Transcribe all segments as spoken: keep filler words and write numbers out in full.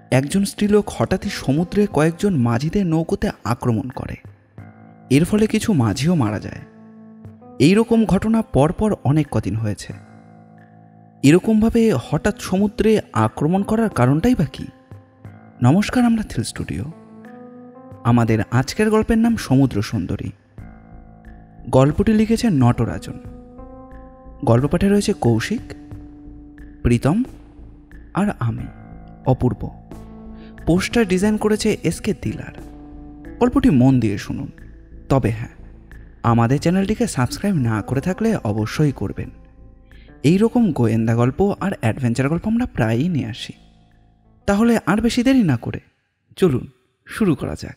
একজন স্ত্রীলোক হঠাৎই সমুদ্রে কয়েকজন মাঝিদের নৌকোতে আক্রমণ করে। এর ফলে কিছু মাঝিও মারা যায়। এই রকম ঘটনা পরপর অনেক কদিন হয়েছে। এরকমভাবে হঠাৎ সমুদ্রে আক্রমণ করার কারণটাই বা কি? নমস্কার, আমরা থ্রিল স্টুডিও। আমাদের আজকের গল্পের নাম সমুদ্র সুন্দরী। গল্পটি লিখেছেন নটরাজন। গল্প পাঠে রয়েছে কৌশিক, প্রীতম আর আমি অপূর্ব। পোস্টার ডিজাইন করেছে এস কে দিলার। গল্পটি মন দিয়ে শুনুন। তবে হ্যাঁ, আমাদের চ্যানেলটিকে সাবস্ক্রাইব না করে থাকলে অবশ্যই করবেন। এই রকম গোয়েন্দা গল্প আর অ্যাডভেঞ্চার গল্প আমরা প্রায়ই নিয়ে আসি। তাহলে আর বেশি দেরি না করে চলুন শুরু করা যাক।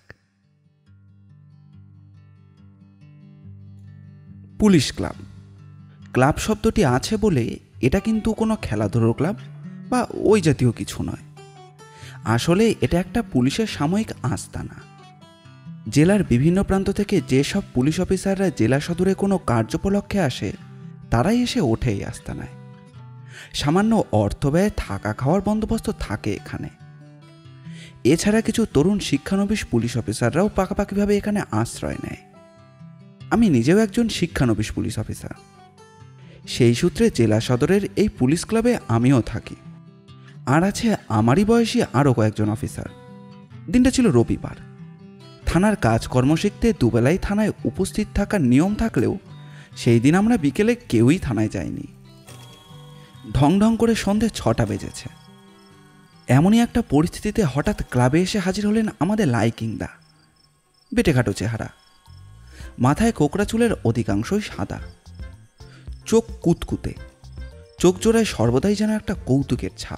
Police club. ক্লাব শব্দটি আছে বলে এটা কিন্তু কোনো খেলাধুলোর ক্লাব বা ওই জাতীয় কিছু নয়। আসলে এটা একটা পুলিশের সাময়িক আস্তানা। জেলার বিভিন্ন প্রান্ত থেকে যেসব পুলিশ অফিসাররা জেলা সদরে কোনো কার্যোপলক্ষে আসে, তারাই এসে ওঠে এই আস্তানায়। সামান্য অর্থ ব্যয়ে থাকা খাওয়ার বন্দোবস্ত থাকে এখানে। এছাড়া কিছু তরুণ শিক্ষানবিশ পুলিশ অফিসাররাও পাকাপাকিভাবে এখানে আশ্রয় নেয়। আমি নিজেও একজন শিক্ষানবিশ পুলিশ অফিসার। সেই সূত্রে জেলা সদরের এই পুলিশ ক্লাবে আমিও থাকি। আর আছে আমারই বয়সী আরও কয়েকজন অফিসার। দিনটা ছিল রবিবার। থানার কাজকর্ম শিখতে দুবেলাই থানায় উপস্থিত থাকার নিয়ম থাকলেও সেই দিন আমরা বিকেলে কেউই থানায় যাইনি। ঢং ঢং করে সন্ধে ছটা বেজেছে। এমনই একটা পরিস্থিতিতে হঠাৎ ক্লাবে এসে হাজির হলেন আমাদের লাইকিংদা। বেটেঘাটো চেহারা, মাথায় কোকড়া চুলের অধিকাংশই সাদা, চোখ কুতকুতে, চোখ জোড়ায় সর্বদাই যেন একটা কৌতুকের ছাপ।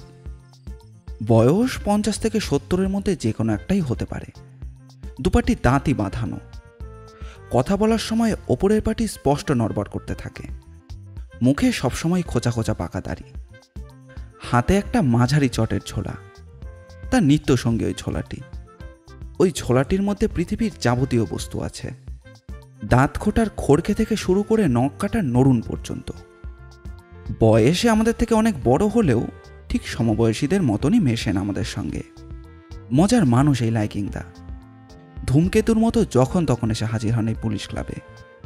বয়স পঞ্চাশ থেকে সত্তরের মধ্যে যে কোনো একটাই হতে পারে। দুপাটি দাঁতই বাঁধানো। কথা বলার সময় ওপরের পাটি স্পষ্ট নড়বড় করতে থাকে। মুখে সবসময় খোঁচা খোঁচা পাকা দাড়ি। হাতে একটা মাঝারি চটের ছোলা। তার নিত্যসঙ্গী ওই ছোলাটি। ওই ছোলাটির মধ্যে পৃথিবীর যাবতীয় বস্তু আছে। দাঁত খোটার খড়কে থেকে শুরু করে নখ কাটার নড়ুন পর্যন্ত। বয়সে আমাদের থেকে অনেক বড় হলেও ঠিক সমবয়সীদের মতনই মেশেন আমাদের সঙ্গে। মজার মানুষ এই লাইকিংদা। ধূমকেতুর মতো যখন তখন এসে হাজির হন এই পুলিশ ক্লাবে।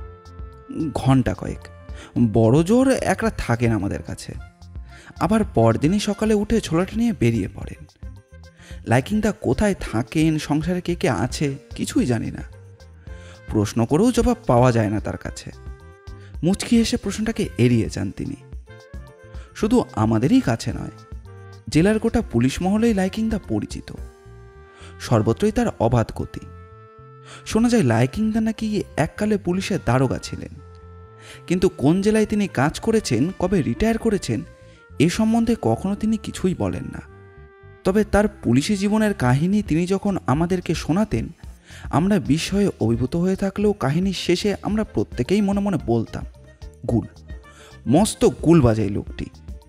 ঘন্টা কয়েক বড় জোর এক রাত থাকেন আমাদের কাছে। আবার পরদিনই সকালে উঠে ছোলাটা নিয়ে বেরিয়ে পড়েন। লাইকিংদা কোথায় থাকেন, সংসারে কে কে আছে, কিছুই জানি না। প্রশ্ন করেও জবাব পাওয়া যায় না তার কাছে। মুচকি এসে প্রশ্নটাকে এড়িয়ে যান তিনি। শুধু আমাদেরই কাছে নয়, জেলার গোটা পুলিশ মহলেই লাইকিংদা পরিচিত। সর্বত্রই তার অবাধ গতি। শোনা যায় লাইকিংদা নাকি এককালে পুলিশের দারোগা ছিলেন। কিন্তু কোন জেলায় তিনি কাজ করেছেন, কবে রিটায়ার করেছেন, এ সম্বন্ধে কখনো তিনি কিছুই বলেন না। তবে তার পুলিশি জীবনের কাহিনী তিনি যখন আমাদেরকে শোনাতেন, আমরা বিস্ময়ে অভিভূত হয়ে থাকলেও কাহিনীর শেষে আমরা প্রত্যেকেই মনে মনে বলতাম, গুল, মস্ত গুল বাজাই লোকটি।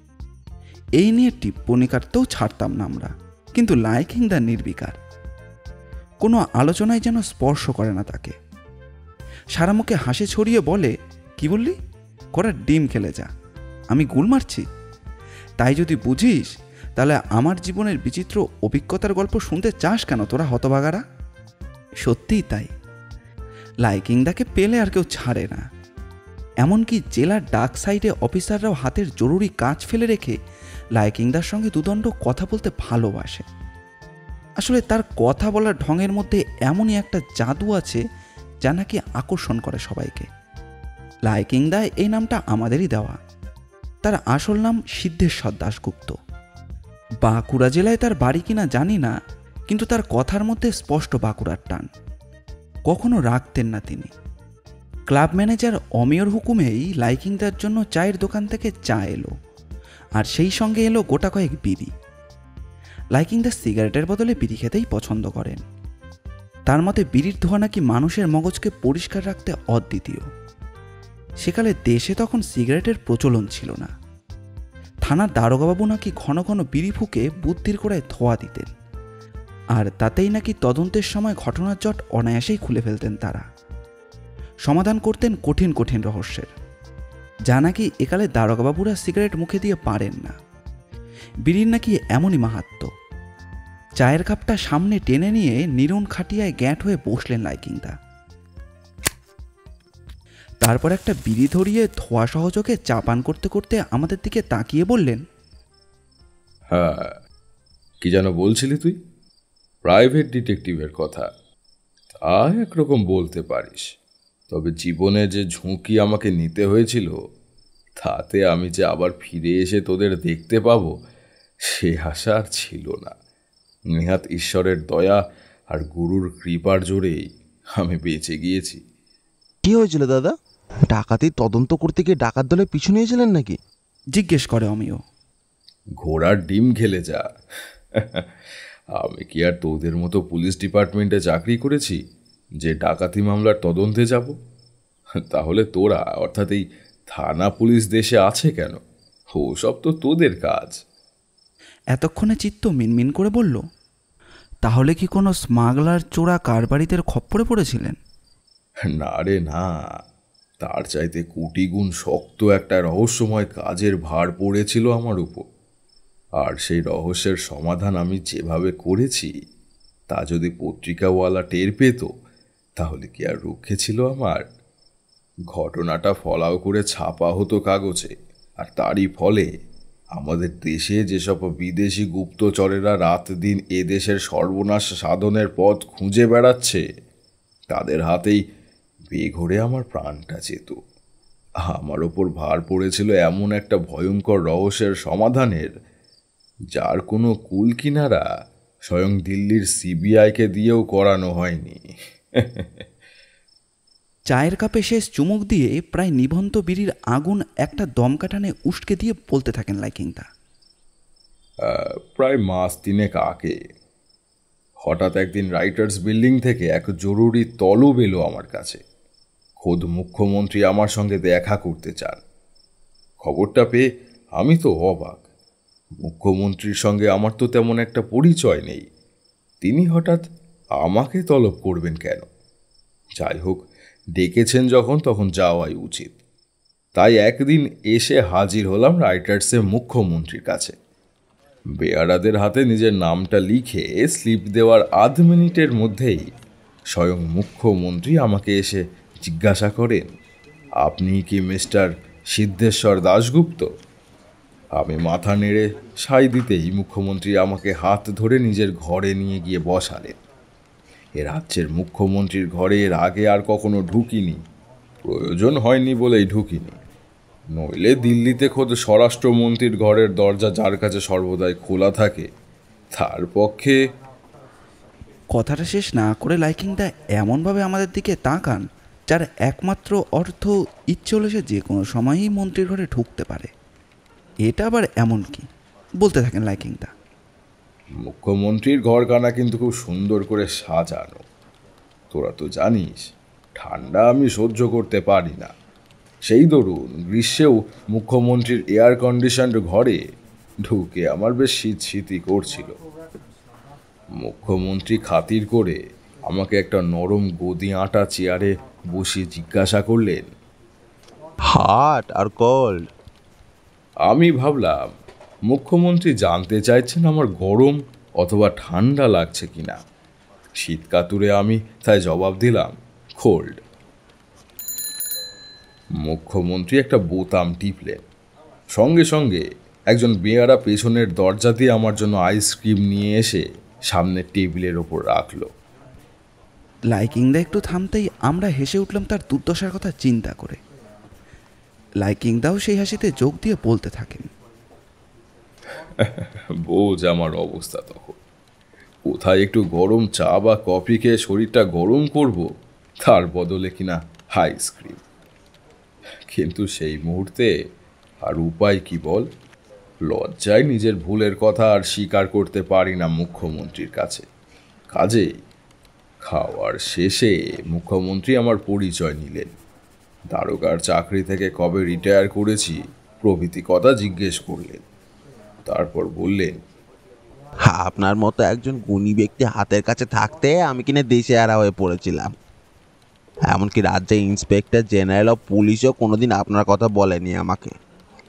এই নিয়ে টিপ্পনি কাটতেও ছাড়তাম না আমরা। কিন্তু লাইকিংদা নির্বিকার। কোনো আলোচনায় যেন স্পর্শ করে না তাকে। সারা মুখে হাসি ছড়িয়ে বলে, কি বললি? করার ডিম খেলে যা, আমি গুল মারছি? তাই যদি বুঝিস, তাহলে আমার জীবনের বিচিত্র অভিজ্ঞতার গল্প শুনতে চাস কেন তোরা হতভাগারা? সত্যিই তাই। লাইকিংদাকে পেলে আর কেউ ছাড়ে না। এমনকি জেলার ডাক সাইডে অফিসাররাও হাতের জরুরি কাজ ফেলে রেখে লাইকিংদার সঙ্গে দুদণ্ড কথা বলতে ভালোবাসে। আসলে তার কথা বলার ঢঙের মধ্যে এমনই একটা জাদু আছে যা নাকি আকর্ষণ করে সবাইকে। লাইকিংদা এই নামটা আমাদেরই দেওয়া। তার আসল নাম সিদ্ধেশ্বর দাশগুপ্ত। বাঁকুড়া জেলায় তার বাড়ি কিনা জানি না, কিন্তু তার কথার মধ্যে স্পষ্ট বাঁকুড়ার টান। কখনো রাখতেন না তিনি। ক্লাব ম্যানেজার অমেয়র হুকুমেই লাইকিংদার জন্য চায়ের দোকান থেকে চা এলো, আর সেই সঙ্গে এলো গোটা কয়েক বিড়ি। লাইকিংদা সিগারেটের বদলে বিড়ি খেতেই পছন্দ করেন। তার মতে বিড়ির ধোঁয়া নাকি মানুষের মগজকে পরিষ্কার রাখতে অদ্বিতীয়। সেকালে দেশে তখন সিগারেটের প্রচলন ছিল না। থানার দারোগাবাবু নাকি ঘন ঘন বিড়ি ফুঁকে বুদ্ধির গোড়ায় ধোঁয়া দিতেন, আর তাতেই নাকি তদন্তের সময় ঘটনার জট অনায়াসেই খুলে ফেলতেন তারা। সমাধান করতেন কঠিন কঠিন রহস্যের, যা নাকি একালে দারোগাবাবুরা সিগারেট মুখে দিয়ে পারেন না। বিড়ির নাকি এমনই মাহাত্ম্য। চায়ের কাপটা সামনে টেনে নিয়ে নিরুন খাটিয়ায় গ্যাঁট হয়ে বসলেন লাইকিংদা। তারপর একটা বিড়ি ধরিয়ে ধোয়া সহযোগে চা পান করতে করতে আমাদের দিকে তাকিয়ে বললেন, হ্যাঁ, কি যেন বলছিলি তুই? প্রাইভেট ডিটেকটিভের কথা। তা একরকম বলতে পারিস, তবে জীবনে যে ঝুঁকি আমাকে নিতে হয়েছিল তাতে আমি যে আবার ফিরে এসে তোদের দেখতে পাবো সে আশা আর ছিল না। নেহাত ঈশ্বরের দয়া আর গুরুর কৃপার জোরেই আমি বেঁচে গিয়েছি। কি হয়েছিল দাদা? ডাকাতির তদন্ত করতে গিয়ে ডাকাত দলে পিছু নিয়েছিলেন নাকি? জিজ্ঞেস করে অমিয়। ঘোড়ার ডিম খেলে যা। আমি কি আর তোদের মতো পুলিশ ডিপার্টমেন্টে চাকরি করেছি যে ডাকাতি মামলার তদন্তে যাব? তাহলে তোরা, অর্থাৎ এই থানা পুলিশ দেশে আছে কেন? ওসব তো তোদের কাজ। এতক্ষণে চিত্ত মিনমিন করে বলল, তাহলে কি কোনো স্মাগলার চোরা কারবারিদের খপ্পরে পড়েছিলেন? না রে না, তার চাইতে কোটি গুণ শক্ত একটা রহস্যময় কাজের ভার পড়েছিল আমার উপর। আর সেই রহস্যের সমাধান আমি যেভাবে করেছি তা যদি পত্রিকাওয়ালা টের পেত তাহলে কি আর রক্ষে ছিল আমার? ঘটনাটা ফলাও করে ছাপা হতো কাগজে, আর তারই ফলে আমাদের দেশে যেসব বিদেশি গুপ্তচরেরা রাত দিন এদেশের সর্বনাশ সাধনের পথ খুঁজে বেড়াচ্ছে তাদের হাতেই বেঘরে আমার প্রাণটা যেত। আমার ওপর ভার পড়েছিল এমন একটা ভয়ঙ্কর রহস্যের সমাধানের যার কোনো কুল কিনারা স্বয়ং দিল্লির সিবিআইকে দিয়েও করানো হয়নি। চায়ের কাপে শেষ চুমুক দিয়ে প্রায় নিভন্ত বিড়ির আগুন একটা দমকাটানে উস্কে দিয়ে বলতে থাকেন লাইকিংদা। প্রায় মাস তিনেক আগে হঠাৎ একদিন রাইটার্স বিল্ডিং থেকে এক জরুরি তলব এলো আমার কাছে। খোদ মুখ্যমন্ত্রী আমার সঙ্গে দেখা করতে চান। খবরটা পেয়ে আমি তো অবাক। মুখ্যমন্ত্রীর সঙ্গে আমার তো তেমন একটা পরিচয় নেই, তিনি হঠাৎ আমাকে তলব করবেন কেন? যাই হোক, ডেকেছেন যখন তখন যাওয়াই উচিত। তাই একদিন এসে হাজির হলাম রাইটার্সের মুখ্যমন্ত্রীর কাছে। বেয়ারাদের হাতে নিজের নামটা লিখে স্লিপ দেওয়ার আধ মিনিটের মধ্যেই স্বয়ং মুখ্যমন্ত্রী আমাকে এসে জিজ্ঞাসা করেন, আপনি কি মিস্টার সিদ্ধেশ্বর দাশগুপ্ত? আমি মাথা নেড়ে সাই দিতেই মুখ্যমন্ত্রী আমাকে হাত ধরে নিজের ঘরে নিয়ে গিয়ে বসালেন। এ রাজ্যের মুখ্যমন্ত্রীর ঘরে এর আগে আর কখনো ঢুকিনি, প্রয়োজন হয়নি বলেই ঢুকিনি। নইলে দিল্লিতে খোদ স্বরাষ্ট্রমন্ত্রীর ঘরের দরজা যার কাছে সর্বদাই খোলা থাকে তার পক্ষে। কথাটা শেষ না করে লাইকিংদা এমনভাবে আমাদের দিকে তাকান যার একমাত্র অর্থ ইচ্ছে হলে সে যে কোনো সময়ই মন্ত্রীর ঘরে ঢুকতে পারে। এটা আবার এমন কি? বলতে থাকেন লাইকিংদা। মুখ্যমন্ত্রীর ঘরখানা কিন্তু খুব সুন্দর করে সাজানো। তোরা তো জানিস ঠান্ডা আমি সহ্য করতে পারি না। সেই দরুন গ্রীষ্মেও মুখ্যমন্ত্রীর এয়ার কন্ডিশনড ঘরে ঢুকে আমার বেশ শীত শীতই করছিল। মুখ্যমন্ত্রী খাতির করে আমাকে একটা নরম গদি আটা চেয়ারে বসিয়ে জিজ্ঞাসা করলেন, হট আর কোল্ড? আমি ভাবলাম মুখ্যমন্ত্রী জানতে চাইছেন আমার গরম অথবা ঠান্ডা লাগছে কিনা। শীত কাতুরে আমি তাই জবাব দিলাম, কোল্ড। মুখ্যমন্ত্রী একটা বোতাম টিপলেন, সঙ্গে সঙ্গে একজন বেয়ারা পেছনের দরজা দিয়ে আমার জন্য আইসক্রিম নিয়ে এসে সামনের টেবিলের ওপর রাখল। লাইকিংদা একটু থামতেই আমরা হেসে উঠলাম তার দুর্দশার কথা চিন্তা করে। লাইকিংদাও সেই হাসিতে যোগ দিয়ে বলতে থাকেন, বোঝ আমার অবস্থা তখন। কোথায় একটু গরম চা বা কফি খেয়ে শরীরটা গরম করব, তার বদলে কিনা আইসক্রিম। কিন্তু সেই মুহূর্তে আর উপায় কি বল? লজ্জায় নিজের ভুলের কথা আর স্বীকার করতে পারি না মুখ্যমন্ত্রীর কাছে। কাজেই খাওয়ার শেষে মুখ্যমন্ত্রী আমার পরিচয় নিলেন। দারোগার চাকরি থেকে কবে রিটায়ার করেছি প্রভৃতি কথা জিজ্ঞেস করলেন। তারপর বললেন, আপনার মতো একজন গুণী ব্যক্তি হাতের কাছে থাকতে আমি কিনা দেশে হারা হয়ে পড়েছিলাম। এমনকি রাজ্যের ইন্সপেক্টর জেনারেল অফ পুলিশও কোনোদিন আপনার কথা বলেনি আমাকে।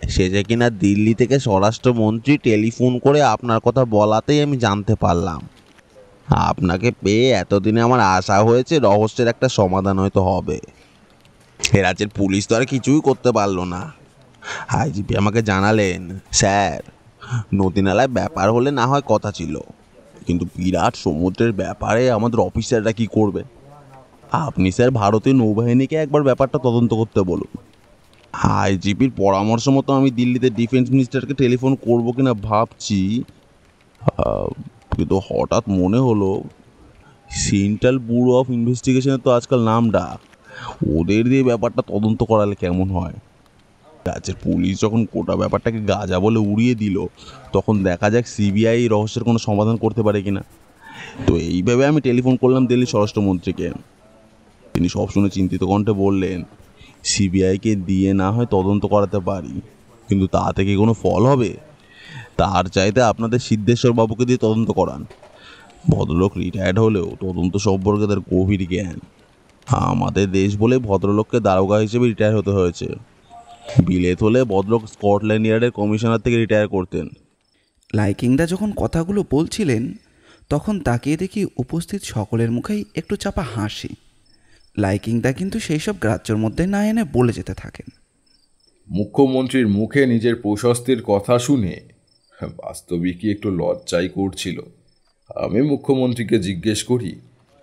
সে যে কিনা দিল্লি থেকে স্বরাষ্ট্রমন্ত্রী টেলিফোন করে আপনার কথা বলাতেই আমি জানতে পারলাম। আপনাকে পেয়ে এতদিনে আমার আশা হয়েছে রহস্যের একটা সমাধান হয়তো হবে। এ রাজ্যের পুলিশ তো আর কিছুই করতে পারলো না। আইজিপি আমাকে জানালেন, স্যার নদী নালায় ব্যাপার হলে না হয় কথা ছিল, কিন্তু বিরাট সমুদ্রের ব্যাপারে আমাদের অফিসাররা কি করবে? আপনি স্যার ভারতীয় নৌবাহিনীকে একবার ব্যাপারটা তদন্ত করতে বলুন। আইজিপির পরামর্শ মতো আমি দিল্লিতে ডিফেন্স মিনিস্টারকে টেলিফোন করবো কিনা ভাবছি, কিন্তু হঠাৎ মনে হলো সেন্ট্রাল ব্যুরো অফ ইনভেস্টিগেশনের তো আজকাল নামটা, ওদের দিয়ে ব্যাপারটা তদন্ত করালে কেমন হয়? রাজ্যের পুলিশ যখন গোটা ব্যাপারটাকে গাঁজা বলে উড়িয়ে দিল, তখন দেখা যাক সিবিআই রহস্যের কোনো সমাধান করতে পারে কিনা। তো এইভাবে আমি টেলিফোন করলাম দিল্লির স্বরাষ্ট্রমন্ত্রীকে। তিনি সব শুনে চিন্তিত কণ্ঠে বললেন, সিবিআইকে দিয়ে না হয় তদন্ত করাতে পারি, কিন্তু তা থেকে কোনো ফল হবে? তার চাইতে আপনাদের সিদ্ধেশ্বর বাবুকে দিয়ে তদন্ত করান। ভদ্রলোক রিটায়ার্ড হলেও তদন্ত সম্পর্কে তার গভীর জ্ঞান। আমাদের দেশ বলে ভদ্রলোককে দারোগা হিসেবে রিটায়ার হতে হয়েছে। বিলেত হলে ভদ্রলোক স্কটল্যান্ড ইয়ার্ডের কমিশনার থেকে রিটায়ার করতেন। লাইকিংদা যখন কথাগুলো বলছিলেন, তখন তাকিয়ে দেখি উপস্থিত সকলের মুখেই একটু চাপা হাসি। লাইকিংদা কিন্তু সেই সব গ্রাহ্যের মধ্যে না এনে বলে যেতে থাকেন, মুখ্যমন্ত্রীর মুখে নিজের প্রশস্তির কথা শুনে বাস্তবিকই একটু লজ্জাই করছিল। আমি মুখ্যমন্ত্রীকে জিজ্ঞেস করি,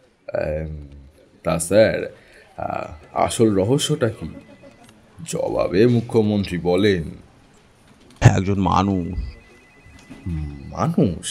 তা স্যার আসল রহস্যটা কি? জবাবে মুখ্যমন্ত্রী বলেন, একজন মানুষ। মানুষ?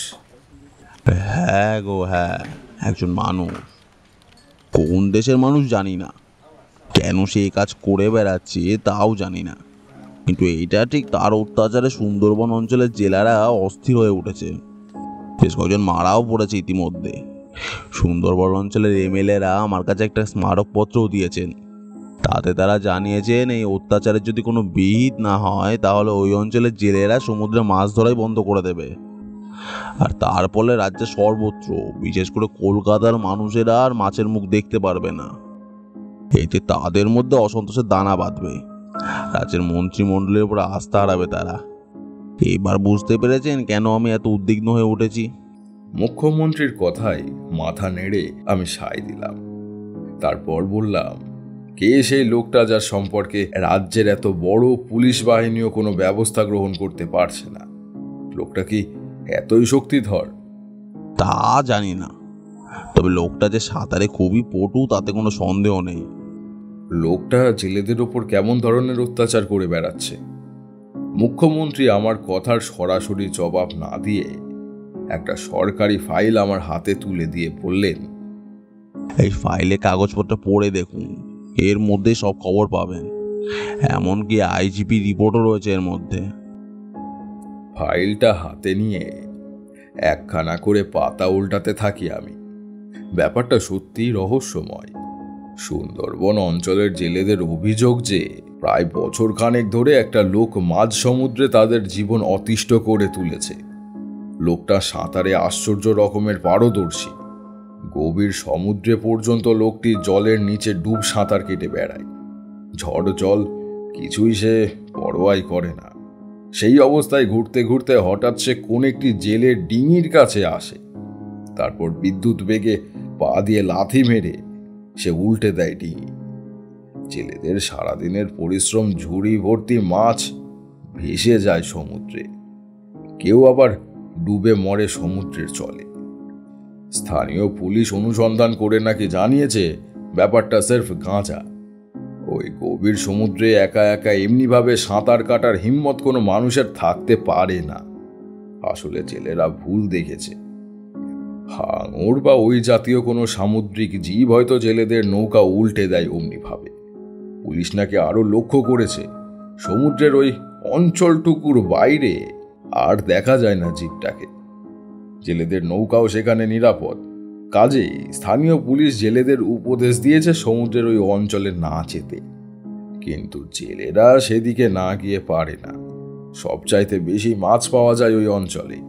হ্যাঁ গো হ্যাঁ, একজন মানুষ। কোন দেশের মানুষ জানি না, কেন সে এই কাজ করে বেড়াচ্ছে তাও জানি না, কিন্তু এইটা ঠিক তার অত্যাচারে সুন্দরবন অঞ্চলের জেলারা অস্থির হয়ে উঠেছে। বেশ কয়েকজন মারাও পড়েছে ইতিমধ্যে। সুন্দরবন অঞ্চলের এমএলএরা আমার কাছে একটা স্মারকপত্রও দিয়েছেন। তাতে তারা জানিয়েছেন এই অত্যাচারের যদি কোনো বিহিত না হয়, তাহলে ওই অঞ্চলের জেলেরা সমুদ্রে মাছ ধরাই বন্ধ করে দেবে। আর তার ফলে রাজ্যের সর্বত্র, বিশেষ করে কলকাতার মানুষেরা আর মাছের মুখ দেখতে পারবে না। এতে তাদের মধ্যে অসন্তোষের দানা বাঁধবে, রাজ্যের মন্ত্রিমণ্ডলের উপর আস্থা হারাবে তারা। এবার বুঝতে পেরেছেন কেন আমি এত উদ্বিগ্ন হয়ে উঠেছি? মুখ্যমন্ত্রীর কথায় মাথা নেড়ে আমি সায় দিলাম। তারপর বললাম, কে সেই লোকটা যার সম্পর্কে রাজ্যের এত বড় পুলিশ বাহিনীও কোনো ব্যবস্থা গ্রহণ করতে পারছে না? লোকটা কি এতই শক্তিধর? তা জানি না, তবে লোকটা যে সাঁতারে খুবই পটু তাতে কোনো সন্দেহ নেই। লোকটা জেলেদের ওপর কেমন ধরনের অত্যাচার করে বেড়াচ্ছে? মুখ্যমন্ত্রী আমার কথার সরাসরি জবাব না দিয়ে একটা সরকারি ফাইল আমার হাতে তুলে দিয়ে বললেন, এই ফাইলে কাগজপত্র পড়ে দেখুন, এর মধ্যে সব খবর পাবেন, এমনকি আইজিপি রিপোর্টও রয়েছে এর মধ্যে। ফাইলটা হাতে নিয়ে একখানা করে পাতা উল্টাতে থাকি আমি। ব্যাপারটা সত্যিই রহস্যময়। সুন্দরবন অঞ্চলের জেলেদের অভিযোগ যে প্রায় বছর খানেক ধরে একটা লোক মাঝ সমুদ্রে তাদের জীবন অতিষ্ঠ করে তুলেছে। লোকটা সাঁতারে আশ্চর্য রকমের পারদর্শী। গভীর সমুদ্রে পর্যন্ত লোকটি জলের নিচে ডুব সাঁতার কেটে বেড়ায়। ঝড় জল কিছুই সে পরোয়াই করে না। সেই অবস্থায় ঘুরতে ঘুরতে হঠাৎ সে কোন একটি জেলের ডিঙির কাছে আসে। তারপর বিদ্যুৎ বেগে পা দিয়ে লাথি মেরে সে উল্টে দেয় ডিঙি। জেলেদের সারাদিনের পরিশ্রম ঝুড়ি ভর্তি মাছ ভেসে যায় সমুদ্রে। কেউ আবার ডুবে মরে সমুদ্রের জলে। স্থানীয় পুলিশ অনুসন্ধান করে নাকি জানিয়েছে ব্যাপারটা সির্ফ গাঁজা। ওই গভীর সমুদ্রে একা একা এমনিভাবে সাঁতার কাটার হিম্মত কোনো মানুষের থাকতে পারে না। আসলে জেলেরা ভুল দেখেছে। হাঙর বা ওই জাতীয় কোনো সামুদ্রিক জীব হয়তো জেলেদের নৌকা উল্টে দেয় অমনিভাবে। পুলিশ নাকি আরো লক্ষ্য করেছে সমুদ্রের ওই অঞ্চলটুকুর বাইরে আর দেখা যায় না জীবটাকে। জেলেদের নৌকাও সেখানে নিরাপদ। কাজেই স্থানীয় পুলিশ জেলেদের উপদেশ দিয়েছে সমুদ্রের ওই অঞ্চলে না যেতে। কিন্তু জেলেরা সেদিকে না গিয়ে পারে না। সবচাইতে বেশি মাছ পাওয়া যায় ওই অঞ্চলে।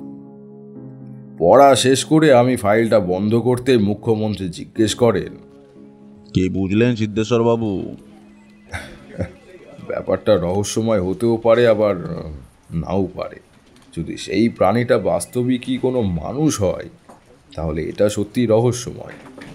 পড়া শেষ করে আমি ফাইলটা বন্ধ করতে মুখ্যমন্ত্রী জিজ্ঞেস করেন, কে বুঝলেন সিদ্ধেশ্বর বাবু? ব্যাপারটা রহস্যময় হতেও পারে, আবার আহ, নাও পারে। যদি সেই প্রাণীটা বাস্তবিকই কোনো মানুষ হয় তাহলে এটা সত্যি রহস্যময়।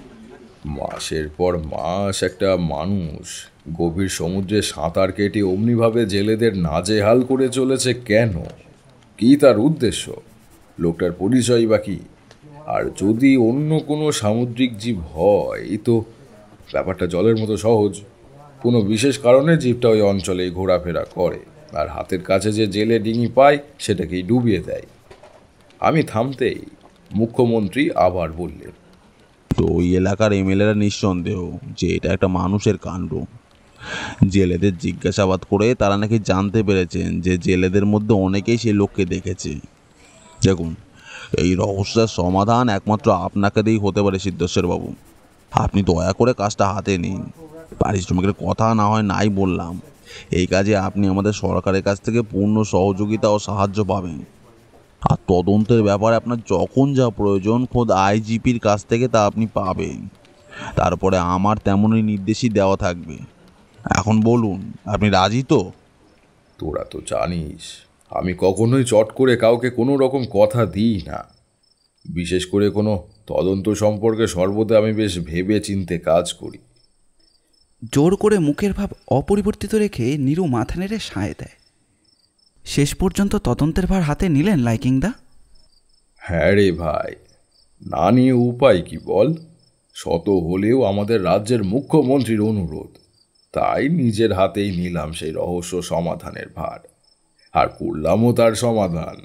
মাসের পর মাস একটা মানুষ গভীর সমুদ্রে সাঁতার কেটে অমনিভাবে জেলেদের নাজেহাল করে চলেছে কেন? কি তার উদ্দেশ্য? লোকটার পরিচয় বা কি? আর যদি অন্য কোনো সামুদ্রিক জীব হয় তো ব্যাপারটা জলের মতো সহজ। কোনো বিশেষ কারণে জীবটা ওই অঞ্চলে ঘোরাফেরা করে, আর হাতের কাছে যে জেলে ডিঙি পায় সেটাকেই ডুবিয়ে দেয়। আমি থামতেই মুখ্যমন্ত্রী আবার বললেন, তো ওই এলাকার এমএলএরা নিঃসন্দেহ যে এটা একটা মানুষের কাণ্ড। জেলেদের জিজ্ঞাসাবাদ করে তারা নাকি জানতে পেরেছেন যে জেলেদের মধ্যে অনেকেই সেই লোককে দেখেছে। দেখুন, এই রহস্যের সমাধান একমাত্র আপনাকে দিয়েই হতে পারে সিদ্ধেশ্বর বাবু। আপনি দয়া করে কাজটা হাতে নিন। পারিশ্রমিকের কথা না হয় নাই বললাম, এই কাজে আপনি আমাদের সরকারের কাছ থেকে পূর্ণ সহযোগিতা ও সাহায্য পাবেন। আর তদন্তের ব্যাপারে আপনার যখন যা প্রয়োজন খোদ আইজিপির কাছ থেকে তা আপনি পাবেন। তারপরে আমার তেমনই নির্দেশই দেওয়া থাকবে। এখন বলুন, আপনি রাজি তো? তোরা তো জানিস আমি কখনোই চট করে কাউকে কোনো রকম কথা দিই না। বিশেষ করে কোনো তদন্ত সম্পর্কে সর্বদা আমি বেশ ভেবে চিন্তে কাজ করি। জোর করে মুখের ভাব অপরিবর্তিত রেখে নীরু মাথা নেড়ে সায় দেয়। শেষ পর্যন্ত তদন্তের ভার হাতে নিলেন লাইকিংদা? হ্যাঁ রে ভাই, না নিয়ে উপায় কি বল? শত হলেও আমাদের রাজ্যের মুখ্যমন্ত্রীর অনুরোধ, তাই নিজের হাতেই নিলাম সেই রহস্য সমাধানের ভার, আর করলামও তার সমাধান।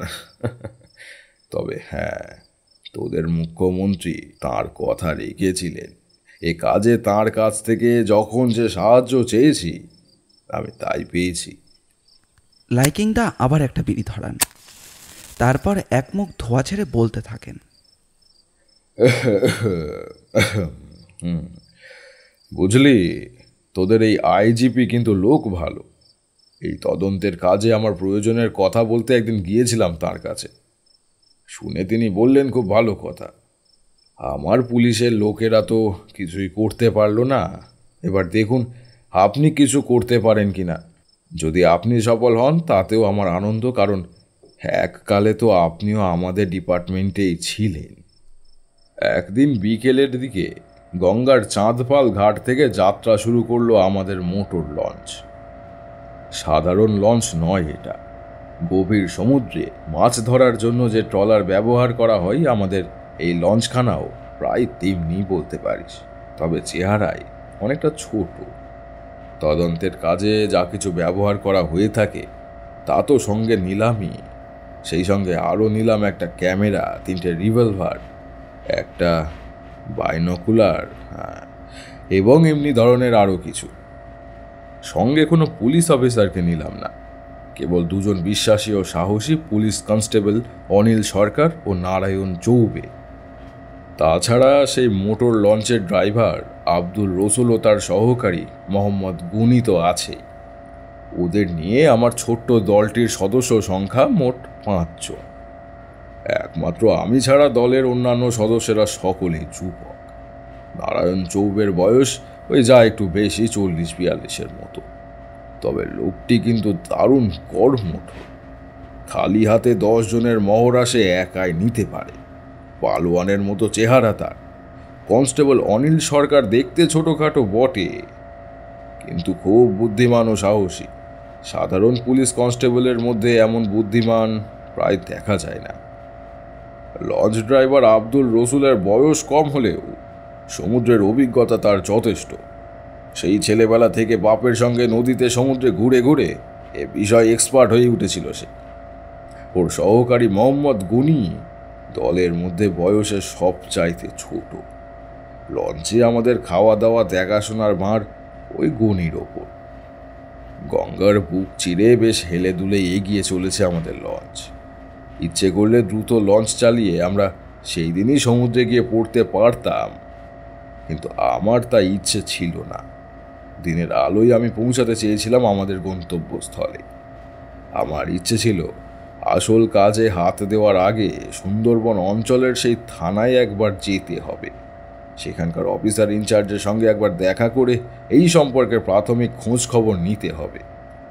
তবে হ্যাঁ, তোদের মুখ্যমন্ত্রী তার কথা রেখেছিলেন। এ কাজে তার কাছ থেকে যখন যে সাহায্য চেয়েছি আমি তাই পেয়েছি। লাইকিংদা আবার একটা বিড়ি ধরান, তারপর এক মুখ ধোয়া ছেড়ে বলতে থাকেন, হুম, বুঝলি, তোদের এই আইজিপি কিন্তু লোক ভালো। এই তদন্তের কাজে আমার প্রয়োজনের কথা বলতে একদিন গিয়েছিলাম তার কাছে। শুনে তিনি বললেন খুব ভালো কথা। আমার পুলিশের লোকেরা তো কিছুই করতে পারলো না, এবার দেখুন আপনি কিছু করতে পারেন কি না। যদি আপনি সফল হন তাতেও আমার আনন্দ, কারণ এককালে তো আপনিও আমাদের ডিপার্টমেন্টেই ছিলেন। একদিন বিকেলের দিকে গঙ্গার চাঁদপাল ঘাট থেকে যাত্রা শুরু করলো আমাদের মোটর লঞ্চ। সাধারণ লঞ্চ নয় এটা, গভীর সমুদ্রে মাছ ধরার জন্য যে ট্রলার ব্যবহার করা হয় আমাদের এই লঞ্চখানাও প্রায় তেমনি বলতে পারিস, তবে চেহারায় অনেকটা ছোট। তদন্তের কাজে যা কিছু ব্যবহার করা হয়ে থাকে তা তো সঙ্গে নিলামই, সেই সঙ্গে আরও নিলাম একটা ক্যামেরা, তিনটে রিভলভার, একটা বাইনোকুলার, হ্যাঁ, এবং এমনি ধরনের আরও কিছু। সঙ্গে কোনো পুলিশ অফিসারকে নিলাম না, কেবল দুজন বিশ্বাসী ও সাহসী পুলিশ কনস্টেবল অনিল সরকার ও নারায়ণ চৌবে। তাছাড়া সেই মোটর লঞ্চের ড্রাইভার আব্দুল রসুল ও তার সহকারী মোহাম্মদ গুনি তো আছে। ওদের নিয়ে আমার ছোট্ট দলটির সদস্য সংখ্যা মোট পাঁচজন। একমাত্র আমি ছাড়া দলের অন্যান্য সদস্যরা সকলেই যুবক। নারায়ণ চৌবের বয়স ওই যা একটু বেশি, চল্লিশ বিয়াল্লিশের মতো। তবে লোকটি কিন্তু দারুণ কর্মঠ। খালি হাতে দশ জনের মহড়া সে একাই নিতে পারে। পালোয়ানের মতো চেহারা তার। কনস্টেবল অনিল সরকার দেখতে ছোটখাটো বটে, কিন্তু খুব বুদ্ধিমান ও সাহসী। সাধারণ পুলিশ কনস্টেবলের মধ্যে এমন বুদ্ধিমান প্রায় দেখা যায় না। লঞ্চ ড্রাইভার আব্দুল রসুলের বয়স কম হলেও সমুদ্রের অভিজ্ঞতা তার যথেষ্ট। সেই ছেলেবেলা থেকে বাপের সঙ্গে নদীতে সমুদ্রে ঘুরে ঘুরে এ বিষয়ে এক্সপার্ট হয়ে উঠেছিল সে। ওর সহকারী মোহাম্মদ গুনি দলের মধ্যে বয়সে সবচাইতে ছোট। লঞ্চে আমাদের খাওয়া দাওয়া দেখাশোনার ভার ওই গুনির ওপর। গঙ্গার বুক চিরে বেশ হেলে দুলে এগিয়ে চলেছে আমাদের লঞ্চ। ইচ্ছে করলে দ্রুত লঞ্চ চালিয়ে আমরা সেই দিনই সমুদ্রে গিয়ে পড়তে পারতাম, কিন্তু আমার তা ইচ্ছে ছিল না। দিনের আলোয় আমি পৌঁছাতে চেয়েছিলাম আমাদের গন্তব্যস্থলে। আমার ইচ্ছে ছিল আসল কাজে হাত দেওয়ার আগে সুন্দরবন অঞ্চলের সেই থানায় একবার যেতে হবে, সেখানকার অফিসার ইনচার্জের সঙ্গে একবার দেখা করে এই সম্পর্কে প্রাথমিক খোঁজ খবর নিতে হবে।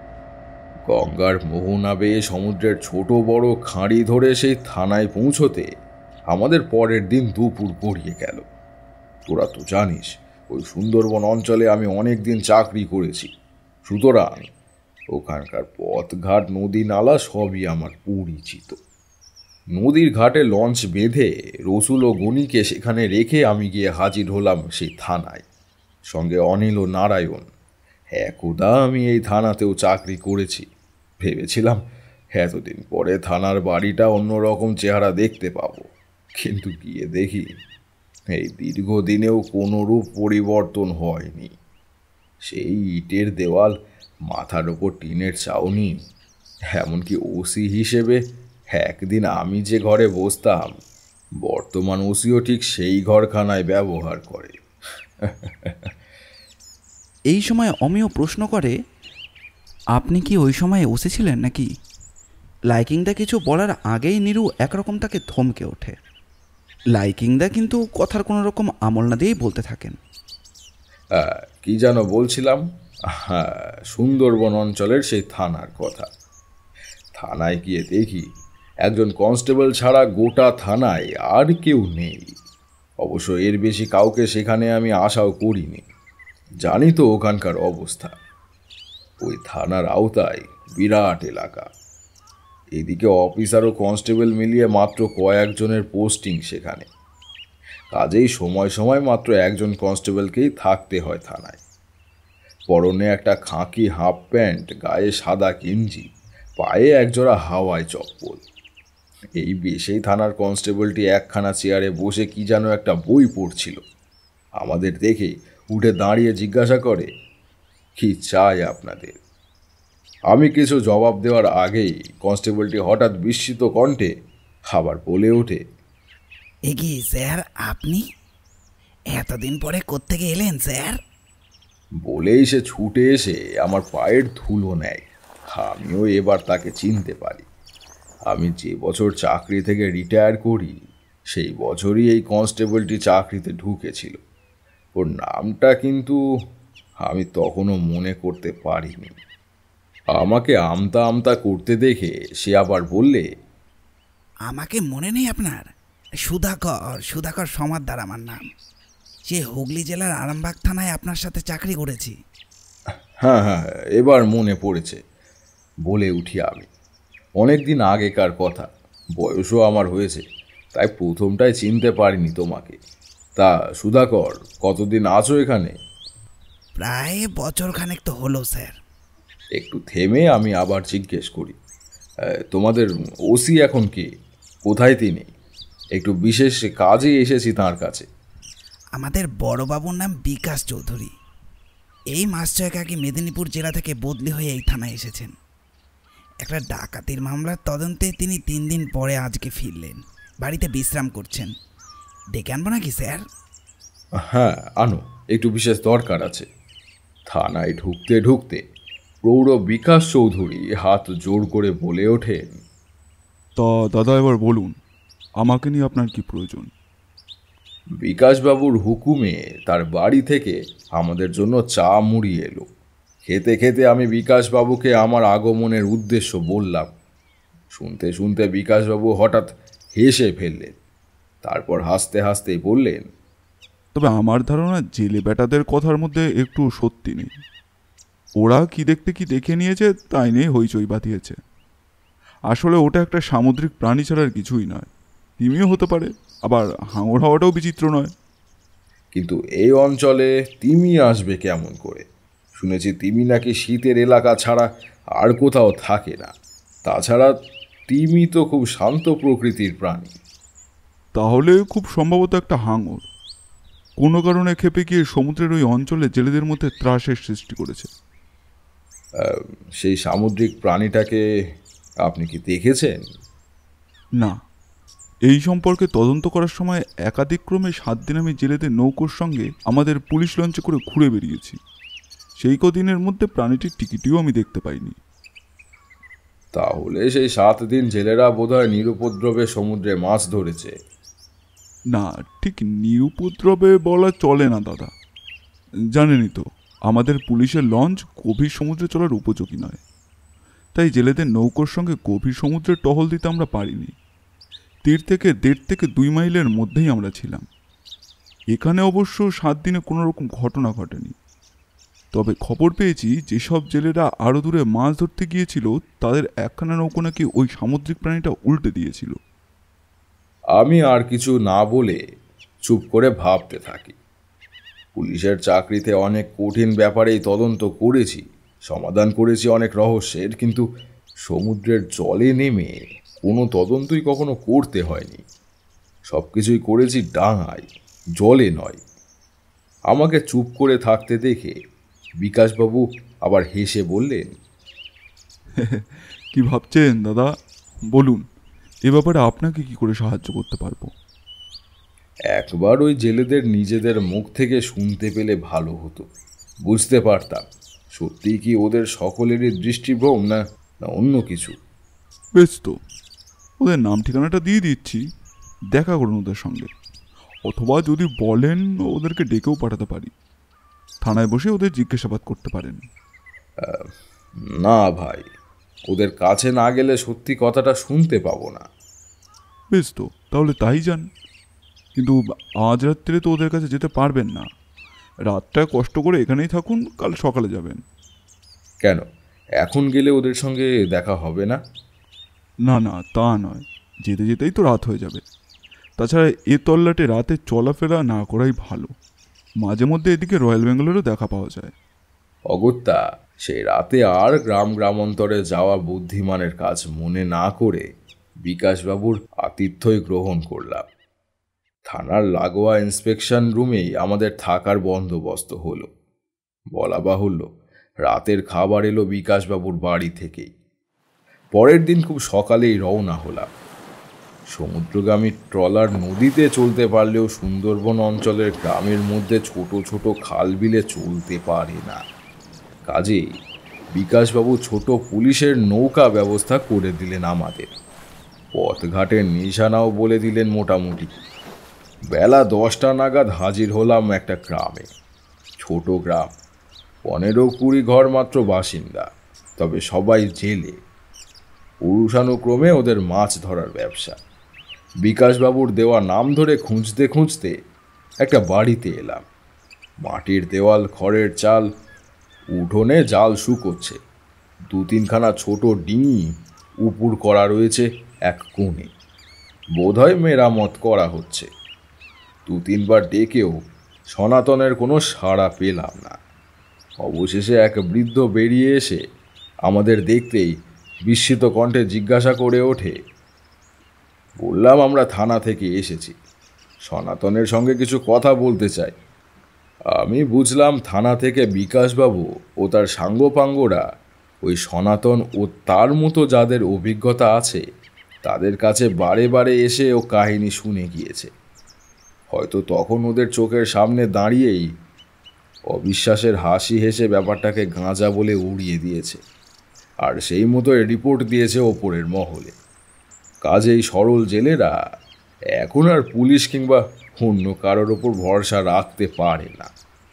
গঙ্গার মোহনা বেয়ে সমুদ্রের ছোট বড় খাঁড়ি ধরে সেই থানায় পৌঁছতে আমাদের পরের দিন দুপুর গড়িয়ে গেল। তোরা তো জানিস ওই সুন্দরবন অঞ্চলে আমি অনেক দিন চাকরি করেছি, সুতরাং ওখানকার পথঘাট নদী নালা সবই আমার পরিচিত। নদীর ঘাটে লঞ্চ বেঁধে রসুল ও গনিকে সেখানে রেখে আমি গিয়ে হাজির হলাম সেই থানায়, সঙ্গে অনিল ও নারায়ণ। একদা আমি এই থানাতেও চাকরি করেছি, ভেবেছিলাম এতদিন পরে থানার বাড়িটা অন্যরকম চেহারা দেখতে পাবো, কিন্তু গিয়ে দেখি এই দীর্ঘদিনেও কোনোরূপ পরিবর্তন হয়নি। সেই ইটের দেওয়াল, মাথার ওপর টিনের ছাউনি, এমনকি ওসি হিসেবে একদিন আমি যে ঘরে বসতাম বর্তমান ওসিও ঠিক সেই ঘরখানায় ব্যবহার করে। এই সময় অমিয় প্রশ্ন করে, আপনি কি ওই সময় ওসি ছিলেন নাকি? লাইকিংদা কিছু বলার আগেই নিরু একরকম তাকে থমকে ওঠে। লাইকিংদা কিন্তু কথার কোনো রকম আমল না দিয়েই বলতে থাকেন, কি যেন বলছিলাম, হ্যাঁ, সুন্দরবন অঞ্চলের সেই থানার কথা। থানায় গিয়ে দেখি একজন কনস্টেবল ছাড়া গোটা থানায় আর কেউ নেই। অবশ্য এর বেশি কাউকে সেখানে আমি আশাও করিনি। জানি তো ওখানকার অবস্থা। ওই থানার আওতায় বিরাট এলাকা, এদিকে অফিসার ও কনস্টেবল মিলিয়ে মাত্র কয়েকজনের পোস্টিং সেখানে। কাজেই সময় সময় মাত্র একজন কনস্টেবলকেই থাকতে হয় থানায়। পরনে একটা খাঁকি হাফ প্যান্ট, গায়ে সাদা গেঞ্জি, পায়ে একজোড়া হাওয়াই চপ্পল। এই বেশেই থানার কনস্টেবলটি একখানা চেয়ারে বসে কি যেন একটা বই পড়ছিল। আমাদের দেখে উঠে দাঁড়িয়ে জিজ্ঞাসা করে, কি চাই আপনাদের? আমি কিছু জবাব দেওয়ার আগেই কনস্টেবলটি হঠাৎ বিস্মিত কণ্ঠে আবার বলে ওঠে, এ কি স্যার, আপনি এতদিন পরে কোত্থেকে এলেন স্যার? বলেই সে ছুটে এসে আমার পায়ের ধুলো নেয়। আমিও এবার তাকে চিনতে পারি। আমি যে বছর চাকরি থেকে রিটায়ার করি সেই বছরই এই কনস্টেবলটি চাকরিতে ঢুকেছিল। ওর নামটা কিন্তু আমি তখনও মনে করতে পারিনি। আমাকে আমতা আমতা করতে দেখে সে আবার বললে, আমাকে মনে নেই আপনার? সুধাকর, সুধাকর সমাদ্দার আমার নাম। সে হুগলি জেলার আরামবাগ থানায় আপনার সাথে চাকরি করেছি। হ্যাঁ হ্যাঁ, এবার মনে পড়েছে বলে উঠি আমি। অনেক দিন আগেকার কথা, বয়সও আমার হয়েছে, তাই প্রথমটায় চিনতে পারিনি তোমাকে। তা সুধাকর, কতদিন আছো এখানে? প্রায় বছর খানেক তো হলো স্যার। একটু থেমে আমি আবার জিজ্ঞেস করি, তোমাদের ওসি এখন কে? কোথায় তিনি? একটু বিশেষ কাজে এসেছি তার কাছে। আমাদের বড়বাবুর নাম বিকাশ চৌধুরী। এই মাস ছয়েক আগে মেদিনীপুর জেলা থেকে বদলি হয়ে এই থানায় এসেছেন। একটা ডাকাতির মামলার তদন্তে তিনি তিন দিন পরে আজকে ফিরলেন, বাড়িতে বিশ্রাম করছেন। ডেকে আনবো নাকি স্যার? হ্যাঁ আনো, একটু বিশেষ দরকার আছে। থানায় ঢুকতে ঢুকতে প্রৌঢ় বিকাশ চৌধুরী হাত জোড় করে বলে ওঠেন, তা দাদা এবার বলুন, আমাকে নিয়ে আপনার কি প্রয়োজন? বিকাশবাবুর হুকুমে তার বাড়ি থেকে আমাদের জন্য চা মুড়ি এলো। খেতে খেতে আমি বিকাশবাবুকে আমার আগমনের উদ্দেশ্য বললাম। শুনতে শুনতে বিকাশবাবু হঠাৎ হেসে ফেললেন, তারপর হাসতে হাসতেই বললেন, তবে আমার ধারণা জেলে বেটাদের কথার মধ্যে একটু সত্যি নেই। ওরা কি দেখতে কি দেখে নিয়েছে তাই নিয়ে হইচই বাঁধিয়েছে। আসলে ওটা একটা সামুদ্রিক প্রাণী ছাড়ার কিছুই নয়। তিমিও হতে পারে, আবার হাঙর হওয়াটাও বিচিত্র নয়। কিন্তু এই অঞ্চলে তিমি আসবে কেমন করে? শুনেছি তিমি নাকি শীতের এলাকা ছাড়া আর কোথাও থাকে না। তাছাড়া তিমি তো খুব শান্ত প্রকৃতির প্রাণী। তাহলে খুব সম্ভবত একটা হাঙর কোনো কারণে খেপে গিয়ে সমুদ্রের ওই অঞ্চলে জেলেদের মধ্যে ত্রাসের সৃষ্টি করেছে। সেই সামুদ্রিক প্রাণীটাকে আপনি কি দেখেছেন? না, এই সম্পর্কে তদন্ত করার সময় একাধিক্রমে সাত দিন আমি জেলেদের নৌকোর সঙ্গে আমাদের পুলিশ লঞ্চে করে ঘুরে বেরিয়েছি। সেই কদিনের মধ্যে প্রাণীটির টিকিটিও আমি দেখতে পাইনি। তাহলে সেই সাত দিন জেলেরা বোধহয় নিরুপদ্রবে সমুদ্রে মাছ ধরেছে। না, ঠিক নিরুপদ্রবে বলা চলে না দাদা। জানেনই তো আমাদের পুলিশের লঞ্চ গভীর সমুদ্রে চলার উপযোগী নয়। তাই জেলেদের নৌকোর সঙ্গে গভীর সমুদ্রে টহল দিতে আমরা পারিনি। তীর থেকে দেড় থেকে দুই মাইলের মধ্যেই আমরা ছিলাম। এখানে অবশ্য সাত দিনে কোনো রকম ঘটনা ঘটেনি। তবে খবর পেয়েছি যেসব জেলেরা আরও দূরে মাছ ধরতে গিয়েছিল তাদের একখানা নৌকো নাকি ওই সামুদ্রিক প্রাণীটা উল্টে দিয়েছিল। আমি আর কিছু না বলে চুপ করে ভাবতে থাকি। পুলিশের চাকরিতে অনেক কঠিন ব্যাপারেই তদন্ত করেছি, সমাধান করেছি অনেক রহস্যের, কিন্তু সমুদ্রের জলে নেমে কোনো তদন্তই কখনো করতে হয়নি। সব কিছুই করেছি ডাঙায়, জলে নয়। আমাকে চুপ করে থাকতে দেখে বিকাশবাবু আবার হেসে বললেন, কি ভাবছেন দাদা, বলুন, এ ব্যাপারে আপনাকে কি করে সাহায্য করতে পারবো? একবার ওই জেলেদের নিজেদের মুখ থেকে শুনতে পেলে ভালো হতো, বুঝতে পারতাম সত্যি কি ওদের সকলেরই দৃষ্টিভ্রম না না অন্য কিছু। বেশ, তো ওদের নাম ঠিকানাটা দিয়ে দিচ্ছি, দেখা করুন ওদের সঙ্গে, অথবা যদি বলেন ওদেরকে ডেকেও পাঠাতে পারি, থানায় বসে ওদের জিজ্ঞাসাবাদ করতে পারেন। না ভাই, ওদের কাছে না গেলে সত্যি কথাটা শুনতে পাবো না। বেশ, তো তাহলে তাই যান, কিন্তু আজ রাত্রে তো ওদের কাছে যেতে পারবেন না। রাতটা কষ্ট করে এখানেই থাকুন, কাল সকালে যাবেন। কেন, এখন গেলে ওদের সঙ্গে দেখা হবে না? না না, তা নয়, যেতে যেতেই তো রাত হয়ে যাবে। তাছাড়া এ তল্লাটে রাতে চলাফেরা না করাই ভালো, মাঝে মধ্যে এদিকে রয়্যাল বেঙ্গলেরও দেখা পাওয়া যায়। অগত্যা সেই রাতে আর গ্রাম গ্রামান্তরে যাওয়া বুদ্ধিমানের কাজ মনে না করে বিকাশবাবুর আতিথ্যই গ্রহণ করলাম। থানার লাগোয়া ইন্সপেকশন রুমেই আমাদের থাকার বন্দোবস্ত হলো। বলা বাহুল্য, রাতের খাবার এলো বিকাশবাবুর বাড়ি থেকেই। পরের দিন খুব সকালেই রওনা হলাম। সমুদ্রগামী ট্রলার নদীতে চলতে পারলেও সুন্দরবন অঞ্চলের গ্রামের মধ্যে ছোট ছোট খাল বিলে চলতে পারে না। কাজেই বিকাশবাবু ছোট পুলিশের নৌকা ব্যবস্থা করে দিলেন আমাদের। পথঘাটের নিশানাও বলে দিলেন মোটামুটি। বেলা দশটা নাগাদ হাজির হলাম একটা গ্রামে। ছোট গ্রাম, পনেরো কুড়ি ঘর মাত্র বাসিন্দা, তবে সবাই জেলে। পুরুষানুক্রমে ওদের মাছ ধরার ব্যবসা। বিকাশবাবুর দেওয়া নাম ধরে খুঁজতে খুঁজতে একটা বাড়িতে এলাম। মাটির দেওয়াল, খড়ের চাল, উঠোনে জাল শুকোচ্ছে। দু তিনখানা ছোট ডিঙি উপুর করা রয়েছে এক কোণে, বোধহয় মেরামত করা হচ্ছে। দু তিনবার ডেকেও সনাতনের কোনো সাড়া পেলাম না। অবশেষে এক বৃদ্ধ বেরিয়ে এসে আমাদের দেখতেই বিস্মিত কণ্ঠে জিজ্ঞাসা করে ওঠে, বললাম আমরা থানা থেকে এসেছি, সনাতনের সঙ্গে কিছু কথা বলতে চাই। আমি বুঝলাম থানা থেকে বিকাশবাবু ও তার সাঙ্গপাঙ্গরা ওই সনাতন ও তার মতো যাদের অভিজ্ঞতা আছে তাদের কাছে বারে বারে এসে ও কাহিনী শুনে গিয়েছে। হয়তো তখন ওদের চোখের সামনে দাঁড়িয়েই অবিশ্বাসের হাসি হেসে ব্যাপারটাকে গাঁজা বলে উড়িয়ে দিয়েছে, আর সেই মতো রিপোর্ট দিয়েছে ওপরের মহলে। কাজেই সরল জেলেরা এখন আর পুলিশ কিংবা অন্য কারোর ওপর ভরসা রাখতে পারে না।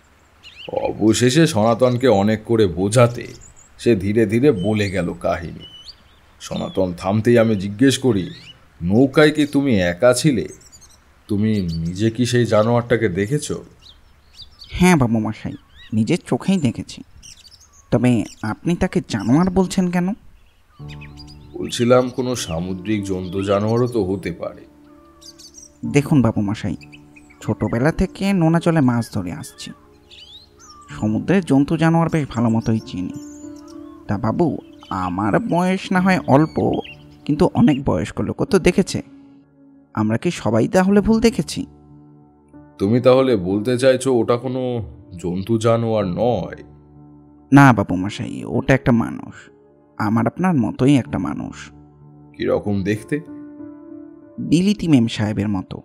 অবশেষে সনাতনকে অনেক করে বোঝাতে সে ধীরে ধীরে বলে গেল কাহিনী। সনাতন থামতেই আমি জিজ্ঞেস করি, নৌকায় কি তুমি একা ছিলে? তুমি নিজে কি সেই জানোয়ারটাকে দেখেছ? হ্যাঁ বাবু মশাই, নিজের চোখেই দেখেছি। তবে আপনি তাকে জানোয়ার বলছেন কেন? বলছিলাম কোনো সামুদ্রিক জন্তু জানোয়ারও তো হতে পারে। দেখুন বাবু মশাই, ছোটবেলা থেকে নোনা জলে মাছ ধরে আসছি, সমুদ্রের জন্তু জানোয়ার বেশ ভালো মতোই চিনি। তা বাবু, আমার বয়স না হয় অল্প, কিন্তু অনেক বয়স্ক লোকও তো দেখেছে। আমরা কি সবাই তাহলে ভুল দেখেছি? তুমি তাহলে বলতে চাইছো ওটা কোনো জন্তু জানোয়ার নয়? না বাবু মশাই, ওটা একটা মানুষ, আমার আপনার মতোই একটা মানুষ। কিরকম দেখতে? বিলিতি মেম সাহেবের মতো।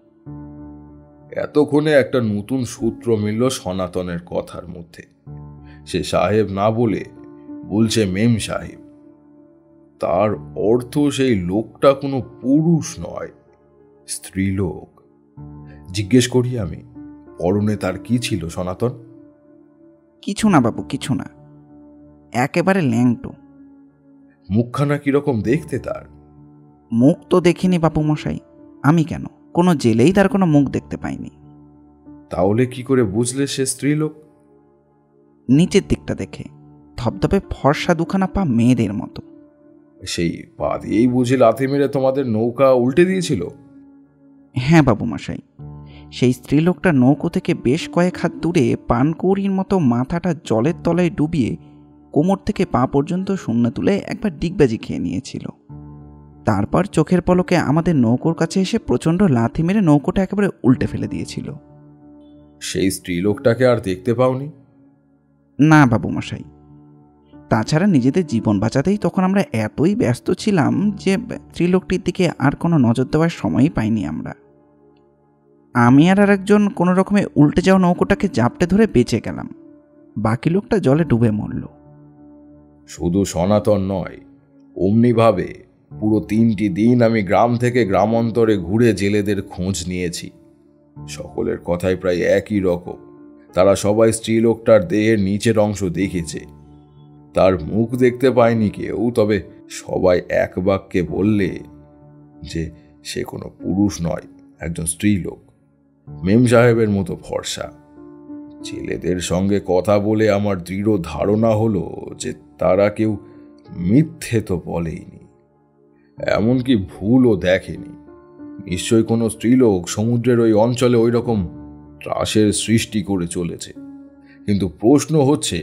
এতক্ষণে একটা নতুন সূত্র মিলল সনাতনের কথার মধ্যে। সে সাহেব না বলে বলছে মেম সাহেব। তার অর্থ সেই লোকটা কোনো পুরুষ নয়, স্ত্রীলোক। জিজ্ঞেস করি আমি, পরনে তার কি ছিল সনাতন? কিছু না বাবু, কিছু না, একেবারে ল্যাংটো। মুখখানা কিরকম দেখতে তার? মুখ তো দেখিনি বাপু মশাই। আমি কেন, কোনো জেলেই তার কোনো মুখ দেখতে পাইনি। তাহলে কি করে বুঝলে সে স্ত্রীলোক? নিচের দিকটা দেখে ধপধপে ফর্সা দুখানা পা মেয়েদের মতো। সেই পা দিয়েই বুঝি লাথি মেরে তোমাদের নৌকা উল্টে দিয়েছিল? হ্যাঁ বাবু মশাই, সেই স্ত্রীলোকটা নৌকো থেকে বেশ কয়েক হাত দূরে পানকৌড়ির মতো মাথাটা জলের তলায় ডুবিয়ে কোমর থেকে পা পর্যন্ত শূন্য তুলে একবার ডিগবাজি খেয়ে নিয়েছিল। তারপর চোখের পলকে আমাদের নৌকোর কাছে এসে প্রচণ্ড লাথি মেরে নৌকোটা একেবারে উল্টে ফেলে দিয়েছিল। সেই স্ত্রীলোকটাকে আর দেখতে পাওনি? না বাবু মশাই, তাছাড়া নিজেদের জীবন বাঁচাতেই তখন আমরা এতই ব্যস্ত ছিলাম যে স্ত্রীলোকটির দিকে আর কোনো নজর দেওয়ার সময়ই পাইনি আমরা। আমি আর আরেকজন কোনো রকমে উল্টে যাওয়া নৌকোটাকে জাপটে ধরে বেঁচে গেলাম। বাকি লোকটা জলে ডুবে মরল। শুধু সনাতন নয়, অমনিভাবে পুরো তিনটি দিন আমি গ্রাম থেকে গ্রামান্তরে ঘুরে জেলেদের খোঁজ নিয়েছি। সকলের কথাই প্রায় একই রকম। তারা সবাই স্ত্রীলোকটার দেহের নিচের অংশ দেখেছে। তার মুখ দেখতে পায়নি কেউ, তবে সবাই এক বাক্যে বললে যে সে কোনো পুরুষ নয়, একজন স্ত্রীলোক, মেম সাহেবের মতো ফর্সা। ছেলেদের সঙ্গে কথা বলে আমার দৃঢ় ধারণা হলো যে তারা কেউ মিথ্যে তো বলেইনি, এমনকি ভুলও দেখেনি। নিশ্চয়ই কোনো স্ত্রীলোক সমুদ্রের ওই অঞ্চলে ওই রকম ত্রাসের সৃষ্টি করে চলেছে। কিন্তু প্রশ্ন হচ্ছে,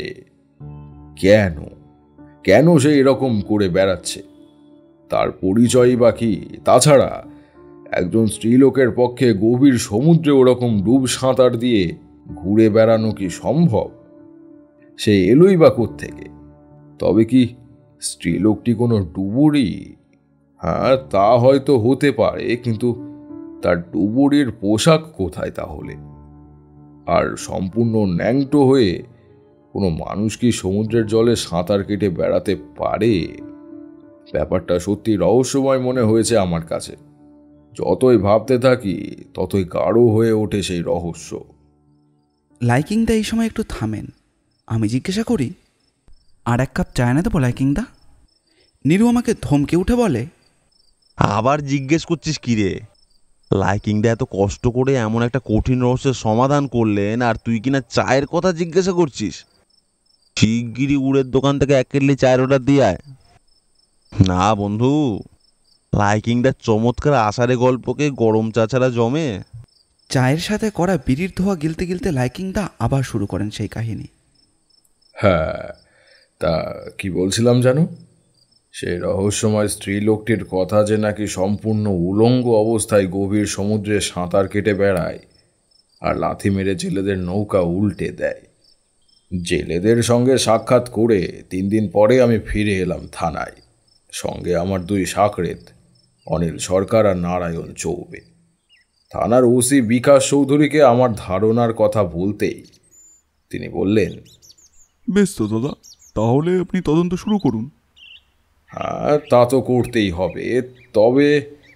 কেন কেন সে এরকম করে বেড়াচ্ছে? তার পরিচয়ই বা কি? তাছাড়া একজন স্ত্রীলোকের পক্ষে গভীর সমুদ্রে ওরকম ডুব সাঁতার দিয়ে ঘুরে বেড়ানো কি সম্ভব? সে এলোই বা কোত্থেকে? তবে কি স্ত্রীলোকটি কোনো ডুবুরি? হ্যাঁ, তা হয়তো হতে পারে, কিন্তু তার ডুবুরির পোশাক কোথায় তাহলে? আর সম্পূর্ণ ন্যাংটো হয়ে কোনো মানুষ কি সমুদ্রের জলে সাঁতার কেটে বেড়াতে পারে? ব্যাপারটা সত্যি রহস্যময় মনে হয়েছে আমার কাছে। যতই ভাবতে থাকি ততই গাঢ় হয়ে ওঠে সেই রহস্য। লাইকিংদা এই সময় একটু থামেন। আমি জিজ্ঞাসা করি, আর এক কাপ চায় না দেবো লাইকিংদা? নীরু আমাকে ধমকে উঠে বলে, আবার জিজ্ঞেস করছিস কি রে? লাইকিংটা এত কষ্ট করে এমন একটা কঠিন রহস্যের সমাধান করলেন, আর তুই কিনা চায়ের কথা জিজ্ঞাসা করছিস? শিগগিরই উড়ের দোকান থেকে এক কেটলি চায়ের অর্ডার দিয়ে আয়। না বন্ধু, লাইকিংটার চমৎকার আষাঢ়ে গল্পকে গরম চা ছাড়া জমে। চায়ের সাথে করা বিড়ির ধোয়া গিলতে গিলতে লাইকিংদা আবার শুরু করেন সেই কাহিনী। হ্যাঁ, তা কি বলছিলাম জানো? সেই রহস্যময় স্ত্রীলোকটির কথা যে নাকি সম্পূর্ণ উলঙ্গ অবস্থায় গভীর সমুদ্রে সাঁতার কেটে বেড়ায় আর লাথি মেরে জেলেদের নৌকা উল্টে দেয়। জেলেদের সঙ্গে সাক্ষাৎ করে তিন দিন পরে আমি ফিরে এলাম থানায়। সঙ্গে আমার দুই সাকরেত, অনিল সরকার আর নারায়ণ চৌবে। থানার ওসি বিকাশ চৌধুরীকে আমার ধারণার কথা বলতেই তিনি বললেন, বেশ তো দাদা, তাহলে আপনি তদন্ত শুরু করুন। হ্যাঁ, তা তো করতেই হবে। তবে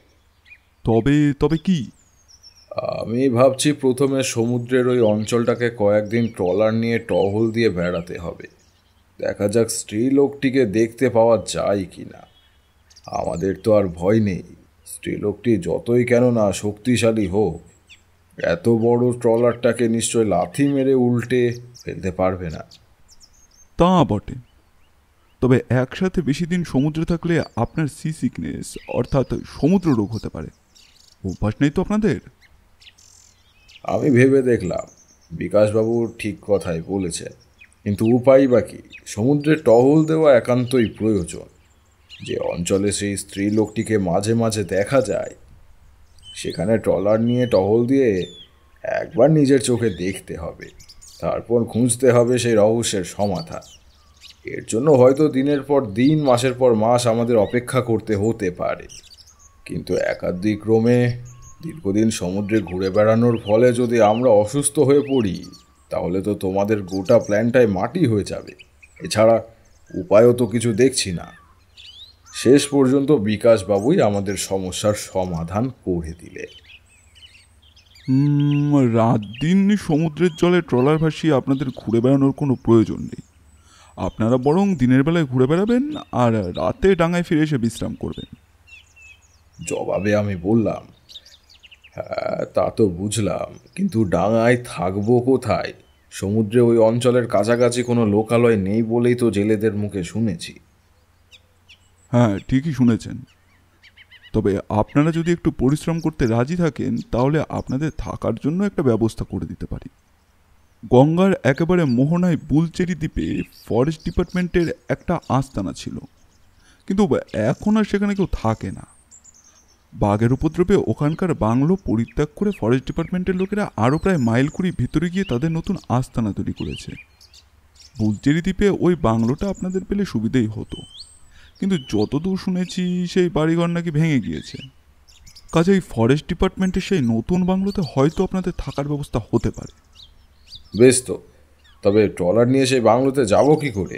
তবে তবে কি? আমি ভাবছি প্রথমে সমুদ্রের ওই অঞ্চলটাকে কয়েকদিন ট্রলার নিয়ে টহল দিয়ে বেড়াতে হবে। দেখা যাক স্ত্রীলোকটিকে দেখতে পাওয়া যায় কি না। আমাদের তো আর ভয় নেই। স্ত্রীলোকটি যতই কেন না শক্তিশালী হোক, এত বড় ট্রলারটাকে নিশ্চয় লাথি মেরে উল্টে ফেলতে পারবে না। তা বটে, তবে একসাথে বেশি দিন সমুদ্রে থাকলে আপনার সি সিকনেস অর্থাৎ সমুদ্র রোগ হতে পারে। অভ্যাস নেই তো আপনাদের? আমি ভেবে দেখলাম বিকাশবাবু ঠিক কথাই বলেছেন, কিন্তু উপায় বা কি? সমুদ্রে টহল দেওয়া একান্তই প্রয়োজন। যে অঞ্চলে সেই স্ত্রী লোকটিকে মাঝে মাঝে দেখা যায়, সেখানে ট্রলার নিয়ে টহল দিয়ে একবার নিজের চোখে দেখতে হবে। তারপর খুঁজতে হবে সেই রহস্যের সমাধান। এর জন্য হয়তো দিনের পর দিন, মাসের পর মাস আমাদের অপেক্ষা করতে হতে পারে। কিন্তু একাধিক্রমে দীর্ঘদিন সমুদ্রে ঘুরে বেড়ানোর ফলে যদি আমরা অসুস্থ হয়ে পড়ি, তাহলে তো তোমাদের গোটা প্ল্যানটাই মাটি হয়ে যাবে। এছাড়া উপায়ও তো কিছু দেখছি না। শেষ পর্যন্ত বিকাশবাবুই আমাদের সমস্যার সমাধান করে দিলে। রাত দিন সমুদ্রের জলে ট্রলার ভাসিয়ে আপনাদের ঘুরে বেড়ানোর কোনো প্রয়োজন নেই। আপনারা বরং দিনের বেলায় ঘুরে বেড়াবেন আর রাতে ডাঙায় ফিরে এসে বিশ্রাম করবেন। জবাবে আমি বললাম, হ্যাঁ তা তো বুঝলাম, কিন্তু ডাঙায় থাকবো কোথায়? সমুদ্রে ওই অঞ্চলের কাছাকাছি কোনো লোকালয় নেই বলেই তো জেলেদের মুখে শুনেছি। হ্যাঁ, ঠিকই শুনেছেন। তবে আপনারা যদি একটু পরিশ্রম করতে রাজি থাকেন তাহলে আপনাদের থাকার জন্য একটা ব্যবস্থা করে দিতে পারি। গঙ্গার একেবারে মোহনায় বুলচেরি দ্বীপে ফরেস্ট ডিপার্টমেন্টের একটা আস্তানা ছিল, কিন্তু এখন আর সেখানে কেউ থাকে না। বাঘের উপদ্রবে ওখানকার বাংলো পরিত্যাগ করে ফরেস্ট ডিপার্টমেন্টের লোকেরা আরও প্রায় মাইল কুড়ি ভিতরে গিয়ে তাদের নতুন আস্তানা তৈরি করেছে। বুলচেরি দ্বীপে ওই বাংলোটা আপনাদের পেলে সুবিধেই হতো, কিন্তু যতদূর শুনেছি সেই বাড়িঘর নাকি ভেঙে গিয়েছে। কাজেই ফরেস্ট ডিপার্টমেন্টের সেই নতুন বাংলোতে হয়তো আপনাদের থাকার ব্যবস্থা হতে পারে। বেশ তো, তবে ট্রলার নিয়ে সেই বাংলোতে যাব কি করে?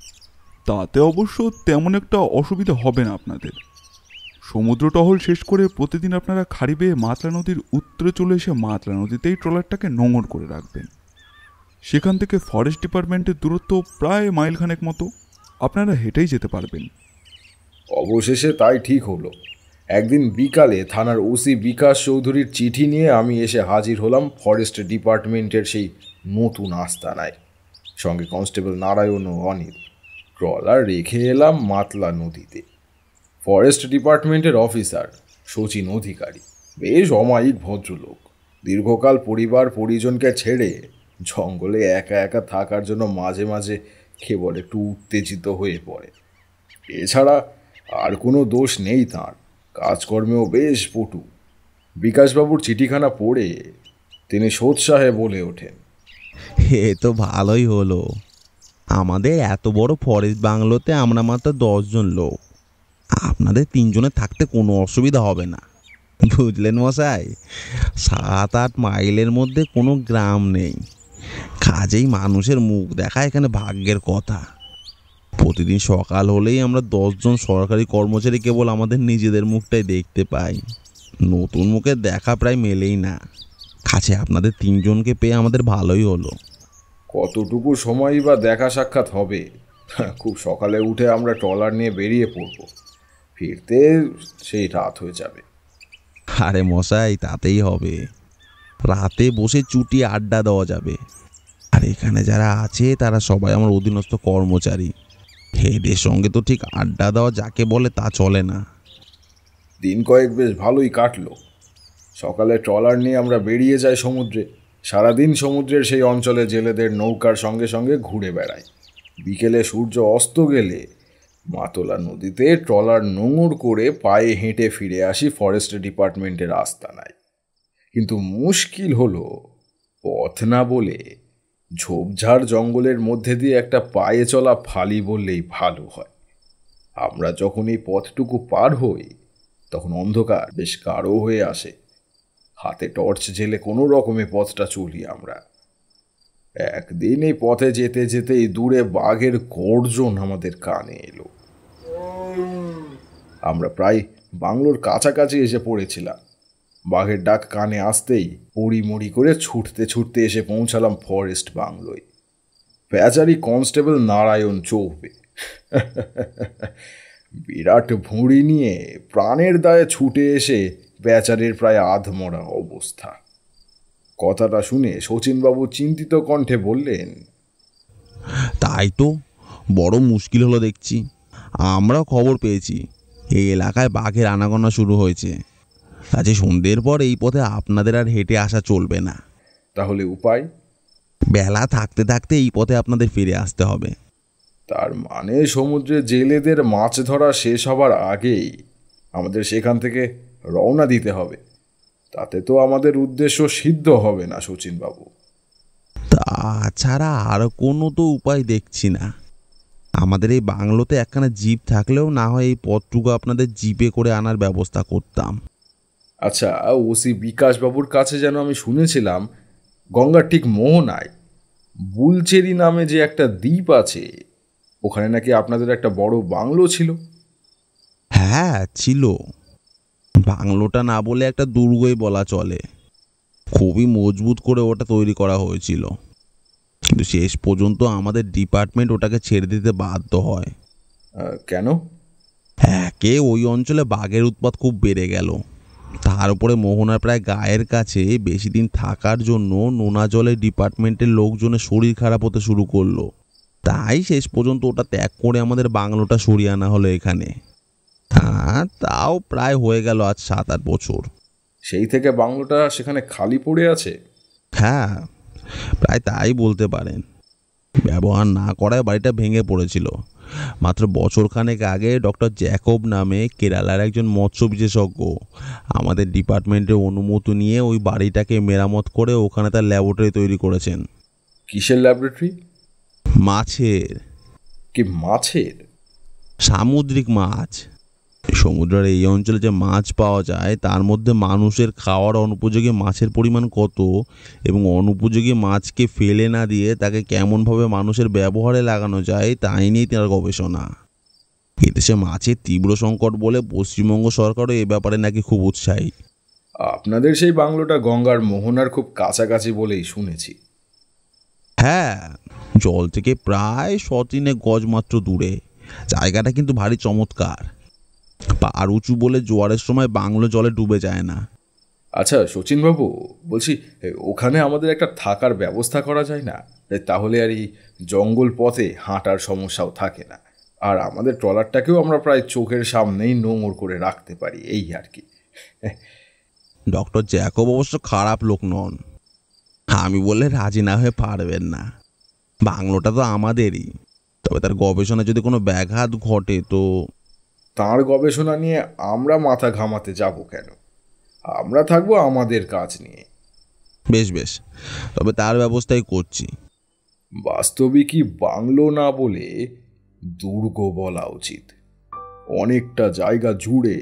তাতে অবশ্য তেমন একটা অসুবিধা হবে না আপনাদের। সমুদ্র টহল শেষ করে প্রতিদিন আপনারা খাড়ি বেয়ে মাতলা নদীর উত্তরে চলে এসে মাতলা নদীতেই ট্রলারটাকে নোঙর করে রাখবেন। সেখান থেকে ফরেস্ট ডিপার্টমেন্টের দূরত্ব প্রায় মাইলখানেক মতো, আপনারা হেঁটেই যেতে পারবেন। অবশেষে তাই ঠিক হলো। একদিন বিকালে থানার ওসি বিকাশ চৌধুরীর চিঠি নিয়ে আমি এসে হাজির হলাম ফরেস্ট ডিপার্টমেন্টের সেই নতুন আস্তানায়, সঙ্গে কনস্টেবল নারায়ণ ও অনিল। ট্রলার রেখে এলাম মাতলা নদীতে। ফরেস্ট ডিপার্টমেন্টের অফিসার শচীন অধিকারী বেশ অমায়িক ভদ্রলোক। দীর্ঘকাল পরিবার পরিজনকে ছেড়ে জঙ্গলে একা একা থাকার জন্য মাঝে মাঝে কেবল একটু উত্তেজিত হয়ে পড়ে। এছাড়া আর কোনো দোষ নেই তাঁর, কাজকর্মেও বেশ পটু। বিকাশবাবুর চিঠিখানা পড়ে তিনি সোৎসাহে বলে ওঠেন, এ তো ভালোই হলো। আমাদের এত বড় ফরেস্ট বাংলোতে আমরা মাত্র দশজন লোক, আপনাদের তিনজনের থাকতে কোনো অসুবিধা হবে না, বুঝলেন মশাই? সাত আট মাইলের মধ্যে কোনো গ্রাম নেই, কাজেই মানুষের মুখ দেখা এখানে ভাগ্যের কথা। প্রতিদিন সকাল হলেই আমরা দশজন সরকারি কর্মচারী কেবল আমাদের নিজেদের মুখটাই দেখতে পাই, নতুন মুখের দেখা প্রায় মেলেই না। কাছে আপনাদের তিনজনকে পেয়ে আমাদের ভালোই হলো। কতটুকু সময়ই বা দেখা সাক্ষাৎ হবে? খুব সকালে উঠে আমরা ট্রলার নিয়ে বেরিয়ে পড়ব, ফিরতে সেই রাত হয়ে যাবে। আরে মশাই, তাতেই হবে। রাতে বসে চুটি আড্ডা দেওয়া যাবে। আর এখানে যারা আছে তারা সবাই আমার অধীনস্থ কর্মচারী, হেডের সঙ্গে তো ঠিক আড্ডা দেওয়া যাকে বলে তা চলে না। দিন কয়েক বেশ ভালোই কাটলো। সকালে ট্রলার নিয়ে আমরা বেরিয়ে যাই সমুদ্রে। সারাদিন সমুদ্রের সেই অঞ্চলে জেলেদের নৌকার সঙ্গে সঙ্গে ঘুরে বেড়াই। বিকেলে সূর্য অস্ত গেলে মাতলা নদীতে ট্রলার নোঙর করে পায়ে হেঁটে ফিরে আসি ফরেস্ট ডিপার্টমেন্টের আস্তানায়। কিন্তু মুশকিল হলো, পথ না বলে ঝোপঝাড় জঙ্গলের মধ্যে দিয়ে একটা পায়ে চলা ফালি বললেই ভালো হয়। আমরা যখন এই পথটুকু পার হই তখন অন্ধকার বেশ গাঢ় হয়ে আসে। হাতে টর্চ জেলে কোনো রকমে পথটা চলি আমরা। একদিন এই পথে যেতে যেতেই দূরে বাঘের গর্জন আমাদের কানে এলো। আমরা প্রায় বাংলোর কাছাকাছি এসে পড়েছিলাম। বাঘের ডাক কানে আসতেই পড়িমড়ি করে ছুটতে ছুটতে এসে পৌঁছালাম ফরেস্ট বাংলোয়। বেচারি কনস্টেবল নারায়ণ চৌবে বিরাট ভুঁড়ি নিয়ে প্রাণের দায়ে ছুটে এসে বেচারির প্রায় আধমরা অবস্থা। কথাটা শুনে শচীনবাবু চিন্তিত কণ্ঠে বললেন, তাই তো, বড় মুশকিল হলো দেখছি। আমরাও খবর পেয়েছি এই এলাকায় বাঘের আনাগোনা শুরু হয়েছে। আজকে সন্ধ্যের পর এই পথে আপনাদের আর হেঁটে আসা চলবে না। তাহলে উপায়? বেলা থাকতে থাকতে এই পথে আপনাদের ফিরে আসতে হবে। তার মানে সমুদ্রে জেলেদের মাছ ধরা শেষ হবার আগেই আমাদের সেখান থেকে রওনা দিতে হবে। তাতে তো আমাদের উদ্দেশ্য সিদ্ধ হবে না শচীনবাবু। তাছাড়া আর কোনো তো উপায় দেখছি না। আমাদের এই বাংলোতে একখানা জিপ থাকলেও না হয় এই পথটুকু আপনাদের জিপে করে আনার ব্যবস্থা করতাম। আচ্ছা, ওসি বিকাশবাবুর কাছে যেন আমি শুনেছিলাম গঙ্গার ঠিক মোহনায় বুলচেরি নামে যে একটা দ্বীপ আছে, ওখানে নাকি আপনাদের একটা বড় বাংলো ছিল। হ্যাঁ ছিল। বাংলোটা না বলে একটা দুর্গই বলা চলে। খুবই মজবুত করে ওটা তৈরি করা হয়েছিল। কিন্তু শেষ পর্যন্ত আমাদের ডিপার্টমেন্ট ওটাকে ছেড়ে দিতে বাধ্য হয়। আহ, কেন? একে ওই অঞ্চলে বাঘের উৎপাত খুব বেড়ে গেল, তার উপরে মোহনার প্রায় গায়ের কাছে বেশি দিন থাকার জন্য নোনা জলের ডিপার্টমেন্টের লোকজনের শরীর খারাপ হতে শুরু করলো। তাই শেষ পর্যন্ত ওটা ত্যাগ করে আমাদের বাংলোটা সরিয়ে আনা হলো এখানে। হ্যাঁ, তাও প্রায় হয়ে গেল আজ সাত আট বছর। সেই থেকে বাংলোটা সেখানে খালি পড়ে আছে? হ্যাঁ, প্রায় তাই বলতে পারেন। ব্যবহার না করায় বাড়িটা ভেঙে পড়েছিল। মাত্র বছরখানেক আগে ডক্টর জ্যাকব নামে কেরালার একজন মৎস্য বিশেষজ্ঞ আমাদের ডিপার্টমেন্টের অনুমতি নিয়ে ওই বাড়িটাকে মেরামত করে ওখানে তার ল্যাবরেটরি তৈরি করেছেন। কিসের ল্যাবরেটরি? মাছের। কি মাছের? সামুদ্রিক মাছ। সমুদ্রের এই অঞ্চলে যে মাছ পাওয়া যায় তার মধ্যে মানুষের খাওয়ার অনুপযোগী মাছের পরিমাণ কত এবং অনুপযোগী মাছকে ফেলে না দিয়ে তাকে কেমনভাবে মানুষের ব্যবহারে লাগানো যায় তাই নিয়েই তার গবেষণা। এদেশে মাছের তীব্র সংকট বলে পশ্চিমবঙ্গ সরকারও এ ব্যাপারে নাকি খুব উৎসাহী। আপনাদের সেই বাংলোটা গঙ্গার মোহনার খুব কাছাকাছি বলেই শুনেছি। হ্যাঁ, জল থেকে প্রায় শতিনে গজ মাত্র দূরে। জায়গাটা কিন্তু ভারী চমৎকার। পার উঁচু বলে জোয়ারের সময় বাংলো জলে ডুবে যায় না। আচ্ছা শচীনবাবু, বলছি ওখানে আমাদের একটা থাকার ব্যবস্থা করা যায় না? তাহলে আর এই জঙ্গল পথে হাঁটার সমস্যাও থাকে না, আর আমাদের ট্রলারটাকেও আমরা প্রায় চোখের সামনেই নোঙর করে রাখতে পারি, এই আর কি। ডক্টর জ্যাকব অবশ্য খারাপ লোক নন। আমি বললে রাজি না হয়ে পারবেন না। বাংলোটা তো আমাদেরই, তবে তার গবেষণায় যদি কোনো ব্যাঘাত ঘটে তো। তাঁর গবেষণা নিয়ে আমরা মাথা ঘামাতে যাব কেন? আমরা থাকবো আমাদের কাজ নিয়ে। বেশ বেশ, তবে তার ব্যবস্থাই করছি। বাস্তবিকই বাংলো না বলে দুর্গ বলা উচিত। অনেকটা জায়গা জুড়ে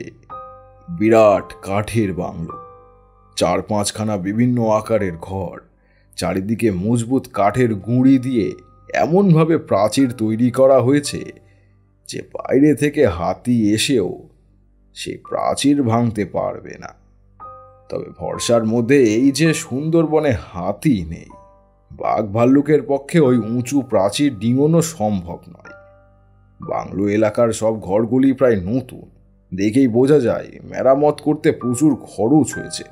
বিরাট কাঠের বাংলো, চার পাঁচখানা বিভিন্ন আকারের ঘর, চারিদিকে মজবুত কাঠের গুঁড়ি দিয়ে এমনভাবে প্রাচীর তৈরি করা হয়েছে যে বাইরে থেকে হাতি এসেও সে প্রাচীর ভাঙতে পারবে না। তবে ভরসার মধ্যে এই যে সুন্দরবনে হাতি নেই, বাঘ ভাল্লুকের পক্ষে ওই উঁচু প্রাচীর ডিঙোনো সম্ভব নয়। বাংলো এলাকার সব ঘরগুলি প্রায় নতুন, দেখেই বোঝা যায় মেরামত করতে প্রচুর খরচ হয়েছে।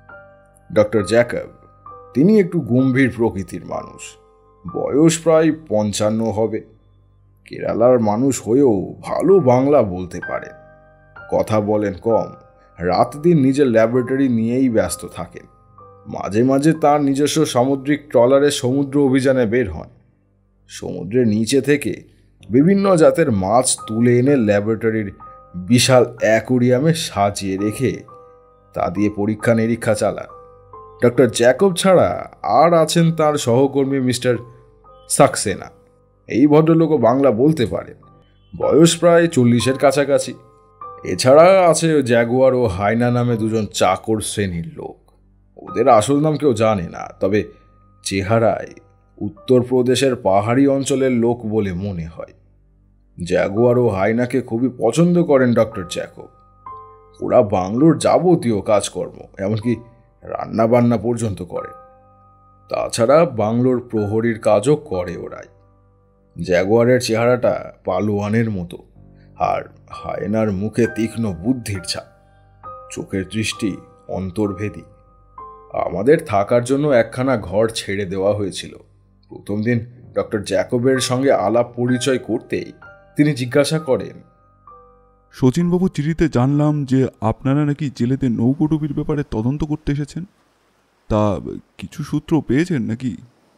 ডক্টর জ্যাকব, তিনি একটু গম্ভীর প্রকৃতির মানুষ, বয়স প্রায় পঞ্চান্ন হবে। কেরালার মানুষ হয়েও ভালো বাংলা বলতে পারেন, কথা বলেন কম, রাত দিন নিজের ল্যাবরেটরি নিয়েই ব্যস্ত থাকেন। মাঝে মাঝে তার নিজস্ব সামুদ্রিক ট্রলারে সমুদ্র অভিযানে বের হন। সমুদ্রের নিচে থেকে বিভিন্ন জাতের মাছ তুলে এনে ল্যাবরেটরির বিশাল অ্যাকোরিয়ামে সাজিয়ে রেখে তা দিয়ে পরীক্ষা নিরীক্ষা চালান। ডক্টর জ্যাকব ছাড়া আর আছেন তার সহকর্মী মিস্টার সাক্সেনা। এই ভদ্রলোকও বাংলা বলতে পারেন, বয়স প্রায় চল্লিশের কাছাকাছি। এছাড়া আছে জ্যাগুয়ার ও হায়না নামে দুজন চাকর শ্রেণীর লোক। ওদের আসল নাম কেউ জানে না, তবে চেহারায় উত্তরপ্রদেশের পাহাড়ি অঞ্চলের লোক বলে মনে হয়। জ্যাগুয়ার ও হায়নাকে খুবই পছন্দ করেন ডক্টর জ্যাকব। ওরা বাংলোর যাবতীয় কাজকর্ম, এমনকি রান্না বান্না পর্যন্ত করে। তাছাড়া বাংলোর প্রহরীর কাজও করে ওরাই। জ্যাগুয়ারের চেহারাটা পালোয়ানের মতো, আর হায়নার মুখে তীক্ষ্ণ বুদ্ধির ছাপ, চোখের দৃষ্টি অন্তর্ভেদী। আমাদের থাকার জন্য একখানা ঘর ছেড়ে দেওয়া হয়েছিল। প্রথম দিন ডক্টর জ্যাকবের সঙ্গে আলাপ পরিচয় করতেই তিনি জিজ্ঞাসা করেন, শচীনবাবু, চিঠিতে জানলাম যে আপনারা নাকি জেলেদের নৌকোডুবির ব্যাপারে তদন্ত করতে এসেছেন। তা কিছু সূত্র পেয়েছেন নাকি?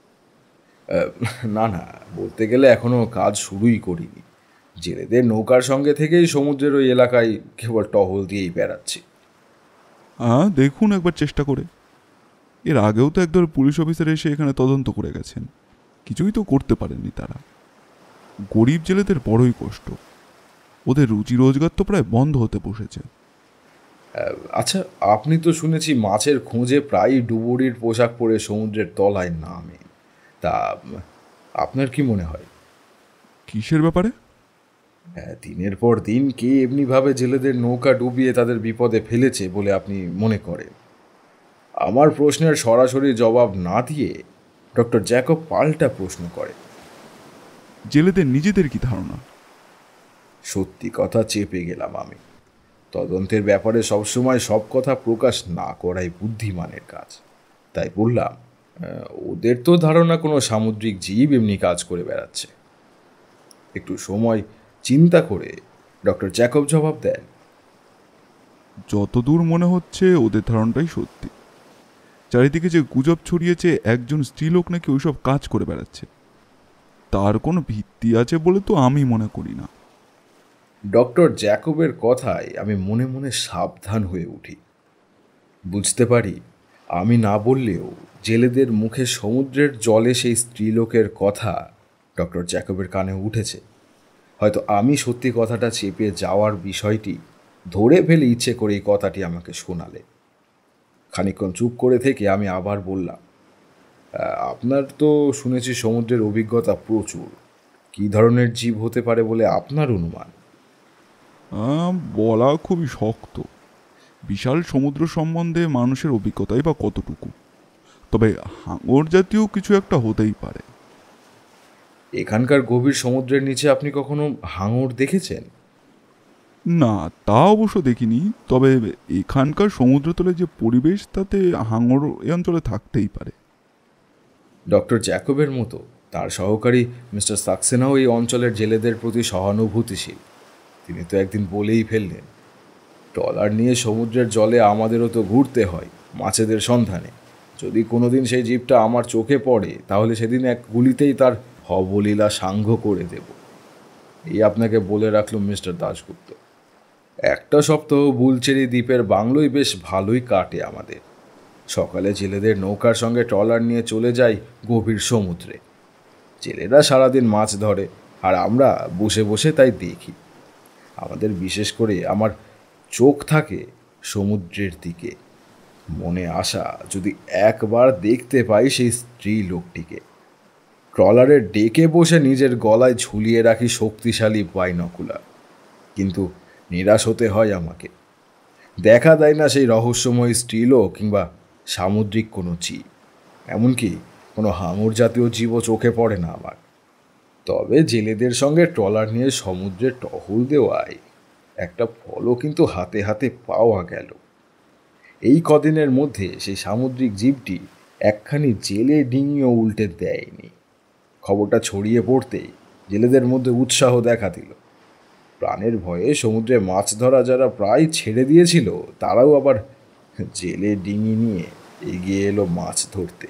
না না, বলতে গেলে এখনো কাজ শুরুই করিনি। জেলেদের নৌকার সঙ্গে থেকেই সমুদ্রের ওই এলাকায় কেবল টহল দিয়েই বেড়াচ্ছি। হ্যাঁ, দেখুন একবার চেষ্টা করে। এর আগেও তো একদল পুলিশ অফিসার এসে এখানে তদন্ত করে গেছেন, কিছুই তো করতে পারেননি তারা। গরিব জেলেদের বড়ই কষ্ট, ওদের রুজি রোজগার তো প্রায় বন্ধ হতে বসেছে। আচ্ছা, আপনি তো শুনেছি মাছের খোঁজে প্রায়ই ডুবুরির পোশাক পরে সমুদ্রের তলায় নামে, তা আপনার কি মনে হয়? কিসের ব্যাপারে? দিনের পর দিন কে এমনিভাবে জেলেদের নৌকা ডুবিয়ে তাদের বিপদে ফেলেছে বলে আপনি মনে করেন? আমার প্রশ্নের সরাসরি জবাব না দিয়ে ডক্টর জ্যাকব পাল্টা প্রশ্ন করে। জেলেদের নিজেদের কি ধারণা? সত্যি কথা চেপে গেলাম আমি। তদন্তের ব্যাপারে সবসময় সব কথা প্রকাশ না করাই বুদ্ধিমানের কাজ। তাই বললাম, ওদের তো ধারণা কোনো সামুদ্রিক জীব এমনি কাজ করে বেড়াচ্ছে। একটু সময় চিন্তা করে ডক্টর জ্যাকব জবাব দেন, যতদূর মনে হচ্ছে ওদের ধারণাটাই সত্যি। চারিদিকে যে গুজব ছড়িয়েছে একজন স্ত্রীলোক নাকি ওইসব কাজ করে বেড়াচ্ছে, তার কোনো ভিত্তি আছে বলে তো আমি মনে করি না। ডক্টর জ্যাকবের কথায় আমি মনে মনে সাবধান হয়ে উঠি। বুঝতে পারি আমি না বললেও জেলেদের মুখে সমুদ্রের জলে সেই স্ত্রীলোকের কথা ডক্টর জ্যাকবের কানে উঠেছে। হয়তো আমি সত্যি কথাটা চেপে যাওয়ার বিষয়টি ধরে ফেলে ইচ্ছে করে এই কথাটি আমাকে শোনালে। খানিকক্ষণ চুপ করে থেকে আমি আবার বললাম, আপনার তো শুনেছি সমুদ্রের অভিজ্ঞতা প্রচুর। কী ধরনের জীব হতে পারে বলে আপনার অনুমান? বলা খুবই শক্ত। বিশাল সমুদ্র সম্বন্ধে মানুষের অভিজ্ঞতাই বা কতটুকু, তবে হাঙর জাতীয় কিছু একটা হতেই পারে। এখানকার গভীর সমুদ্রের নিচে আপনি কখনো হাঙর দেখেছেন? না, তা অবশ্য দেখিনি, তবে এখানকার সমুদ্রতলে যে পরিবেশ তাতে হাঙর এই অঞ্চলে থাকতেই পারে। ডক্টর জ্যাকবের মতো তার সহকারী মিস্টার সাক্সেনাও এই অঞ্চলের জেলেদের প্রতি সহানুভূতিশীল। তিনি তো একদিন বলেই ফেললেন, ট্রলার নিয়ে সমুদ্রের জলে আমাদেরও তো ঘুরতে হয় মাছেদের সন্ধানে। যদি কোনোদিন সেই জীবটা আমার চোখে পড়ে তাহলে সেদিন এক গুলিতেই তার হবলীলা সাঙ্গ করে দেব। এই আপনাকে বলে রাখলাম মিস্টার দাশগুপ্ত। একটা সপ্তাহ বুলচেরি দ্বীপের বাংলোই বেশ ভালোই কাটে আমাদের। সকালে জেলেদের নৌকার সঙ্গে ট্রলার নিয়ে চলে যাই গভীর সমুদ্রে। জেলেরা সারাদিন মাছ ধরে আর আমরা বসে বসে তাই দেখি। আমাদের বিশেষ করে আমার চোখ থাকে সমুদ্রের দিকে। মনে আশা যদি একবার দেখতে পাই সেই স্ত্রী লোকটিকে। ট্রলারের ডেকে বসে নিজের গলায় ঝুলিয়ে রাখি শক্তিশালী বাইনকুলার। কিন্তু নিরাশ হতে হয় আমাকে। দেখা দেয় না সেই রহস্যময় স্ত্রীলোক কিংবা সামুদ্রিক কোনো জীব। এমনকি কোনো হাঙর জাতীয় জীবও চোখে পড়ে না আমার। তবে জেলেদের সঙ্গে ট্রলার নিয়ে সমুদ্রে টহল দেওয়ায় একটা ফলও কিন্তু হাতে হাতে পাওয়া গেল। এই কদিনের মধ্যে সেই সামুদ্রিক জীবটি একখানি জেলে ডিঙিও উল্টে দেয়নি। খবরটা ছড়িয়ে পড়তেই জেলেদের মধ্যে উৎসাহ দেখা দিল। প্রাণের ভয়ে সমুদ্রে মাছ ধরা যারা প্রায় ছেড়ে দিয়েছিল তারাও আবার জেলে ডিঙি নিয়ে এগিয়ে এলো মাছ ধরতে।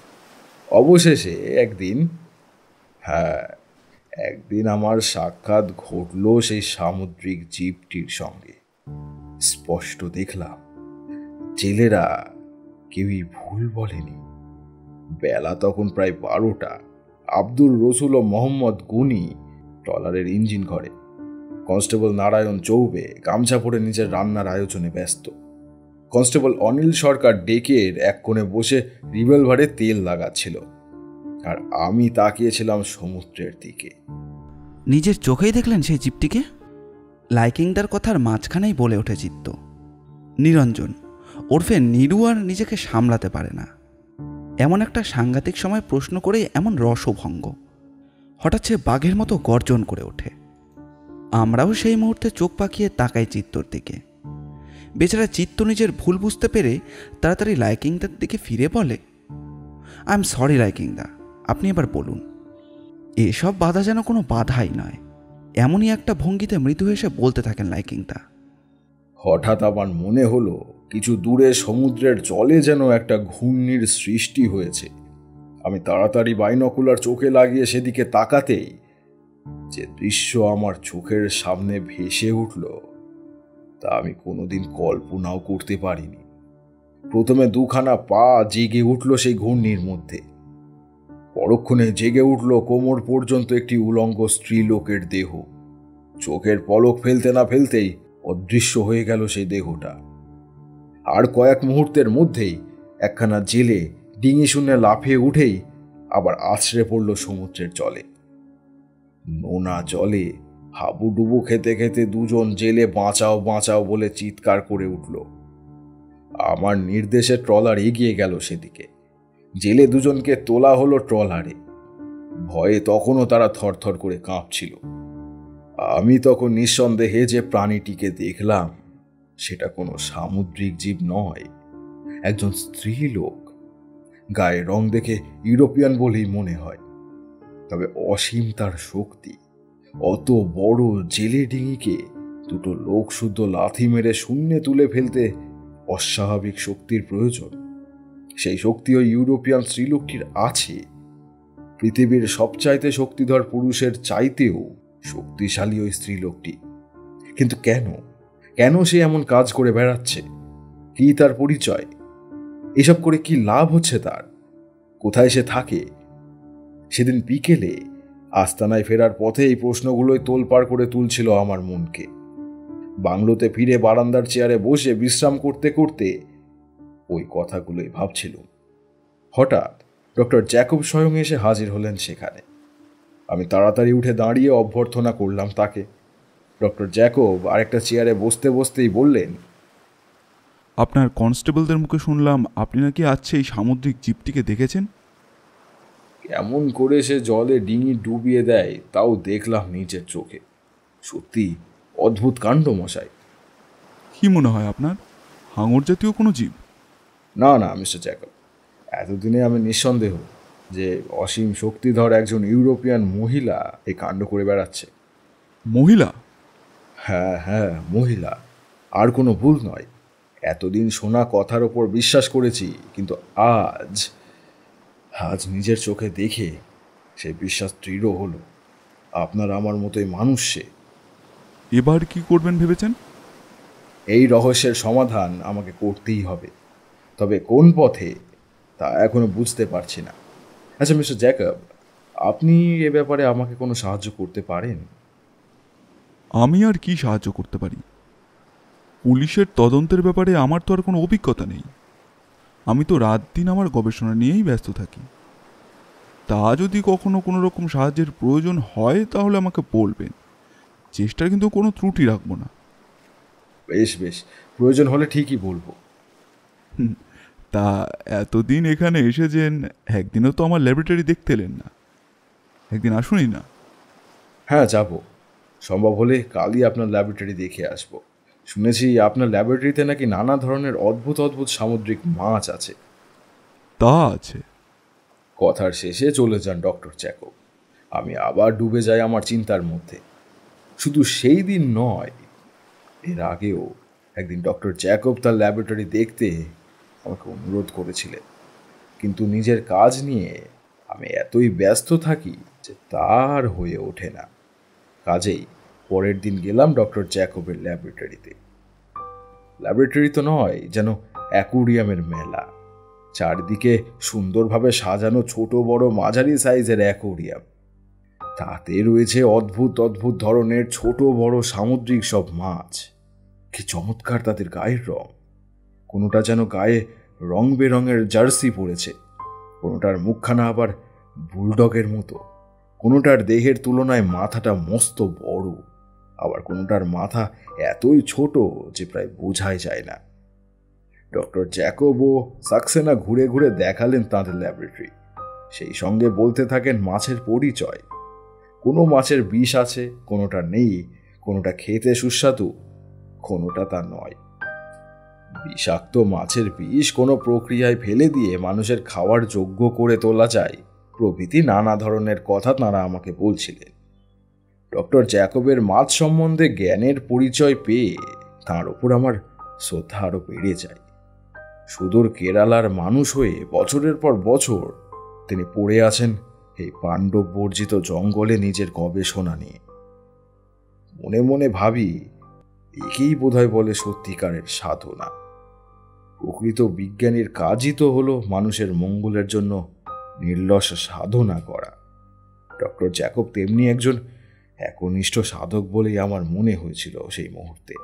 অবশেষে একদিন, হ্যাঁ একদিন আমার সাক্ষাৎ ঘটল সেই সামুদ্রিক জীবটির সঙ্গে। স্পষ্ট দেখলাম জেলেরা কেউই ভুল বলেনি। বেলা তখন প্রায় বারোটা। আব্দুল রসুল ও মোহাম্মদ গুনি ট্রলারের ইঞ্জিন ঘরে। কনস্টেবল নারায়ণ চৌবে গামছা পরে নিজের রান্নার আয়োজনে ব্যস্ত। কনস্টেবল অনিল সরকার ডেকের এক কোণে বসে রিভলভারে তেল লাগাচ্ছিল, আর আমি তাকিয়েছিলাম সমুদ্রের দিকে। নিজের চোখেই দেখলেন সেই জীবটিকে? লাইকিংদার কথার মাঝখানেই বলে ওঠে চিত্ত। নিরঞ্জন ওরফে নিরু আর নিজেকে সামলাতে পারে না। এমন একটা সাংঘাতিক সময় প্রশ্ন করে এমন রসভঙ্গ। হঠাৎ সে বাঘের মতো গর্জন করে ওঠে। আমরাও সেই মুহূর্তে চোখ পাকিয়ে তাকাই চিত্তর দিকে। বেচারা চিত্ত নিজের ভুল বুঝতে পেরে তাড়াতাড়ি লাইকিংদার দিকে ফিরে বলে, আই এম সরি লাইকিংদা, আপনি এবার বলুন। এসব বাধা যেন কোনো বাধাই নয়, এমনই একটা ভঙ্গিতে মৃদু হেসে বলতে থাকেন লাইকিংদা। হঠাৎ আমার মনে হলো কিছু দূরে সমুদ্রের জলে যেন একটা ঘূর্ণির সৃষ্টি হয়েছে। আমি তাড়াতাড়ি বাইনকুলার চোখে লাগিয়ে সেদিকে তাকাতেই যে দৃশ্য আমার চোখের সামনে ভেসে উঠল তা আমি কোনোদিন কল্পনাও করতে পারিনি। প্রথমে দুখানা পা জেগে উঠল সেই ঘূর্ণির মধ্যে। পরক্ষণে জেগে উঠল কোমর পর্যন্ত একটি উলঙ্গ স্ত্রীলোকের দেহ। চোখের পলক ফেলতে না ফেলতেই অদৃশ্য হয়ে গেল সেই দেহটা। আর কয়েক মুহূর্তের মধ্যেই একখানা জেলে ডিঙি শূন্যে লাফিয়ে উঠেই আবার আছড়ে পড়ল সমুদ্রের জলে। নোনা জলে হাবুডুবু খেতে খেতে দুজন জেলে বাঁচাও বাঁচাও বলে চিৎকার করে উঠল। আমার নির্দেশে ট্রলার এগিয়ে গেল সেদিকে। জেলে দুজনকে তোলা হলো ট্রলারে। ভয়ে তখনও তারা থরথর করে কাঁপছিল। আমি তখন নিঃসন্দেহে যে প্রাণীটিকে দেখলাম সেটা কোনো সামুদ্রিক জীব নয়, একজন স্ত্রীলোক। গায়ের রং দেখে ইউরোপিয়ান বলেই মনে হয়, তবে অসীম তার শক্তি। অত বড় জেলে ডিঙিকে দুটো লোক শুদ্ধ লাথি মেরে শূন্যে তুলে ফেলতে অস্বাভাবিক শক্তির প্রয়োজন। সেই শক্তি ওই ইউরোপিয়ান স্ত্রীলোকটির আছে। পৃথিবীর সবচাইতে শক্তিধর পুরুষের চাইতেও শক্তিশালী ওই স্ত্রীলোকটি। কিন্তু কেন কেন সে এমন কাজ করে বেড়াচ্ছে? কি তার পরিচয়? এসব করে কি লাভ হচ্ছে তার? কোথায় সে থাকে? সেদিন বিকেলে আস্তানায় ফেরার পথে এই প্রশ্নগুলোই তোলপাড় করে তুলছিল আমার মনকে। বাংলোতে ফিরে বারান্দার চেয়ারে বসে বিশ্রাম করতে করতে ওই কথাগুলোই ভাবছিলাম। হঠাৎ ডক্টর জ্যাকব স্বয়ং এসে হাজির হলেন সেখানে। আমি তাড়াতাড়ি উঠে দাঁড়িয়ে অভ্যর্থনা করলাম তাকে। ডক্টর জ্যাকব আরেকটা চেয়ারে বসতে বসতেই বললেন, আপনার কনস্টেবলদের মুখে শুনলাম আপনি নাকি আজকে এই সামুদ্রিক জীবটিকে দেখেছেন। কেমন করে সে জলে ডিঙি ডুবিয়ে দেয় তাও দেখলাম নিজের চোখে। সত্যি অদ্ভুত কাণ্ড মশাই। কি মনে হয় আপনার? হাঙর জাতীয় কোনো জীব? না না মিস্টার জ্যাকব, এতদিনে আমি নিঃসন্দেহ যে অসীম শক্তিধর একজন ইউরোপিয়ান মহিলা এই কাণ্ড করে বেড়াচ্ছে। মহিলা? হ্যাঁ হ্যাঁ মহিলা, আর কোনো ভুল নয়। এতদিন শোনা কথার ওপর বিশ্বাস করেছি, কিন্তু আজ আজ নিজের চোখে দেখে সে বিশ্বাস দৃঢ় হলো। আপনার আমার মতোই মানুষ সে। এবার কি করবেন ভেবেছেন? এই রহস্যের সমাধান আমাকে করতেই হবে, তবে কোন পথে তা এখনো বুঝতে পারছি না। আচ্ছা মিস্টার জ্যাকব, আপনি এ ব্যাপারে আমাকে কোনো সাহায্য করতে পারেন? আমি আর কি সাহায্য করতে পারি? পুলিশের তদন্তের ব্যাপারে আমার তো আর কোনো অভিজ্ঞতা নেই। আমি তো রাত দিন আমার গবেষণা নিয়েই ব্যস্ত থাকি। তা যদি কখনো কোনো রকম সাহায্যের প্রয়োজন হয় তাহলে আমাকে বলবেন। চেষ্টার কিন্তু কোনো ত্রুটি রাখবো না। বেশ বেশ, প্রয়োজন হলে ঠিকই বলবো। তা এতদিন এখানে এসেছেন, একদিনও তো আমার ল্যাবরেটরি দেখতে এলেন না। একদিন আসুনই না। হ্যাঁ যাব, সম্ভব হলে কালই আপনার ল্যাবরেটরি দেখে আসব। শুনেছি আপনার ল্যাবরেটরিতে নাকি নানা ধরনের অদ্ভুত অদ্ভুত সামুদ্রিক মাছ আছে। তা আছে। কথার শেষে চলে যান ডক্টর জ্যাকব। আমি আবার ডুবে যাই আমার চিন্তার মধ্যে। শুধু সেই দিন নয়, এর আগেও একদিন ডক্টর জ্যাকব তার ল্যাবরেটরি দেখতে আমাকে অনুরোধ করেছিলেন, কিন্তু নিজের কাজ নিয়ে আমি এতই ব্যস্ত থাকি যে তার হয়ে ওঠে না। কাজেই পরের দিন গেলাম ডক্টর জ্যাকবের ল্যাবরেটরিতে। ল্যাবরেটরি তো নয়, যেন অ্যাকুরিয়ামের মেলা। চারদিকে সুন্দরভাবে সাজানো ছোট বড় মাঝারি সাইজের অ্যাকুরিয়াম। তাতে রয়েছে অদ্ভুত অদ্ভুত ধরনের ছোট বড় সামুদ্রিক সব মাছ। কি চমৎকার তাদের গায়ের রং! কোনোটা যেন গায়ে রং বেরঙের জার্সি পরেছে, কোনোটার মুখখানা আবার বুলডগের মতো, কোনোটার দেহের তুলনায় মাথাটা মস্ত বড়, আবার কোনোটার মাথা এতই ছোট যে প্রায় বোঝাই যায় না। ডক্টর জ্যাকব ও সাক্সেনা ঘুরে ঘুরে দেখালেন তাঁদের ল্যাবরেটরি। সেই সঙ্গে বলতে থাকেন মাছের পরিচয়। কোনো মাছের বিষ আছে, কোনোটা নেই, কোনোটা খেতে সুস্বাদু, কোনোটা তা নয়। বিষাক্ত মাছের বিষ কোনো প্রক্রিয়ায় ফেলে দিয়ে মানুষের খাওয়ার যোগ্য করে তোলা যায় প্রভৃতি নানা ধরনের কথা তাঁরা আমাকে বলছিলেন। ডক্টর জ্যাকবের মাছ সম্বন্ধে জ্ঞানের পরিচয় পেয়ে তাঁর ওপর আমার শ্রদ্ধা আরও বেড়ে যায়। সুদূর কেরালার মানুষ হয়ে বছরের পর বছর তিনি পড়ে আছেন এই পাণ্ডব বর্জিত জঙ্গলে নিজের গবেষণা নিয়ে। মনে মনে ভাবি, একেই বোধহয় বলে সত্যিকারের সাধনা। প্রকৃত বিজ্ঞানীর কাজই তো হলো মানুষের মঙ্গলের জন্য নির্লস সাধনা করা। ডক্টর জ্যাকব তেমনি একজন একনিষ্ঠ সাধক বলেই আমার মনে হয়েছিল সেই মুহূর্তে।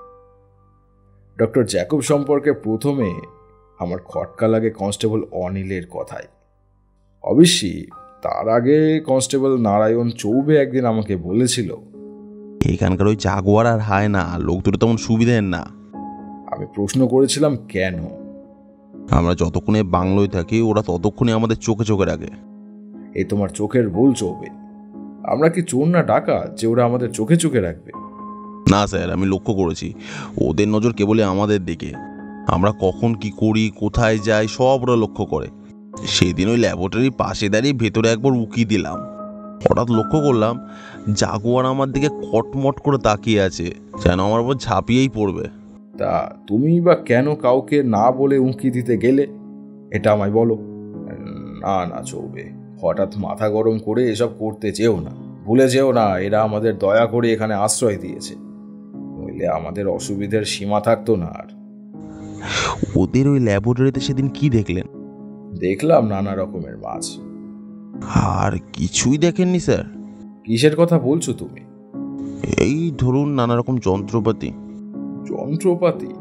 ডক্টর জ্যাকব সম্পর্কে প্রথমে আমার খটকা লাগে কনস্টেবল অনিলের কথায়। অবশ্যই তার আগে কনস্টেবল নারায়ণ চৌবে একদিন আমাকে বলেছিল, এখানকার ওই জাগুয়ার আর হায় না লোক দুটো তেমন সুবিধের না। আমি প্রশ্ন করেছিলাম কেন। আমরা যতক্ষণে বাংলোয় থাকি ওরা ততক্ষণে আমাদের চোখে চোখে রাখে। এই তোমার চোখের ভুল চলবে। আমরা কি চোর না ডাকাত যে ওরা আমাদের চোখে চোখে রাখবে? না স্যার, আমি লক্ষ্য করেছি ওদের নজর কেবলই আমাদের দিকে। আমরা কখন কি করি, কোথায় যাই, সব ওরা লক্ষ্য করে। সেদিন ওই ল্যাবরেটরির পাশে দাঁড়িয়ে ভেতরে একবার উকি দিলাম, হঠাৎ লক্ষ্য করলাম জাগুয়ার আমার দিকে কটমট করে তাকিয়ে আছে, যেন আমার উপর ঝাঁপিয়েই পড়বে। তা তুমি বা কেন কাউকে না বলে উঁকি দিতে গেলে এটা আমায় বলো। না না চলবে, হঠাৎ মাথা গরম করে এসব করতে চেও না। ভুলে যেও না এরা আমাদের দয়া করে এখানে আশ্রয় দিয়েছে, নইলে আমাদের অসুবিধার সীমা থাকতো না। আর ওদের ওই ল্যাবরেটরিতে সেদিন কি দেখলেন? দেখলাম নানা রকমের মাছ। আর কিছুই দেখেননি স্যার? কিসের কথা বলছো তুমি? এই ধরুন নানা রকম যন্ত্রপাতি। যন্ত্রপাতি?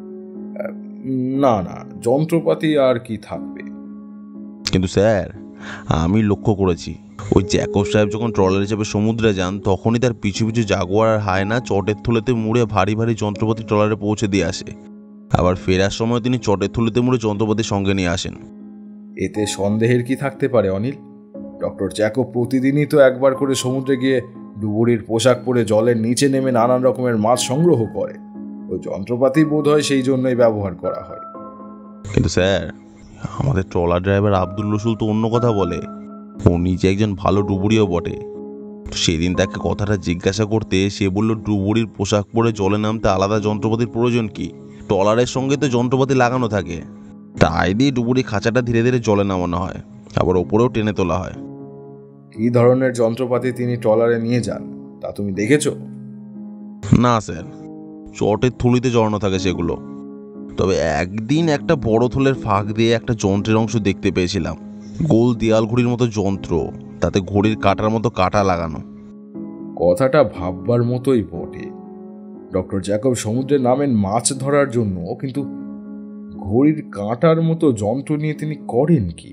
না না, যন্ত্রপাতি আর কি থাকবে। কিন্তু স্যার, আমি লক্ষ্য করেছি ওই জ্যাকব সাহেব যখন ট্রলার হিসেবে সমুদ্রে যান তখনই তার পিছু পিছু জাগুয়ার আর হায়না চটের থলেতে মুড়ে ভারী ভারী যন্ত্রপাতি ট্রলারে পৌঁছে দিয়ে আসে। আবার ফেরার সময় তিনি চটের থলেতে মুড়ে যন্ত্রপাতি সঙ্গে নিয়ে আসেন। এতে সন্দেহের কি থাকতে পারে অনিল? ডক্টর জ্যাকব প্রতিদিনই তো একবার করে সমুদ্রে গিয়ে ডুবুরির পোশাক পরে জলের নিচে নেমে নানান রকমের মাছ সংগ্রহ করে। ওই যন্ত্রপাতি বোধ হয় সেই জন্যই ব্যবহার করা হয়। কিন্তু স্যার, আমাদের ট্রলার ড্রাইভার আব্দুল রসুল তো অন্য কথা বলে। ও নিজে একজন ভালো ডুবুরিও বটে। সেদিন তাকে কথাটা জিজ্ঞাসা করতে সে বলল ডুবুরির পোশাক পরে জলে নামতে আলাদা যন্ত্রপাতির প্রয়োজন কি, ট্রলারের সঙ্গে তো যন্ত্রপাতি লাগানো থাকে। তাই দিয়ে ডুবুরি খাঁচাটা ধীরে ধীরে জলে নামানো হয়, আবার ওপরেও টেনে তোলা হয়। কি ধরনের যন্ত্রপাতি তিনি ট্রলারে নিয়ে যান তা তুমি দেখেছো? না স্যার, চটের থলিতে জড়ানো থাকে সেগুলো। তবে একদিন একটা বড় থলের ফাঁক দিয়ে একটা যন্ত্রের অংশ দেখতে পেয়েছিলাম, গোল দেয়াল ঘড়ির মতো যন্ত্র, তাতে ঘড়ির কাঁটার মতো কাঁটা লাগানো। কথাটা ভাববার মতোই বটে। ডক্টর জ্যাকব সমুদ্রে নামেন মাছ ধরার জন্য, কিন্তু ঘড়ির কাঁটার মতো যন্ত্র নিয়ে তিনি করেন কি?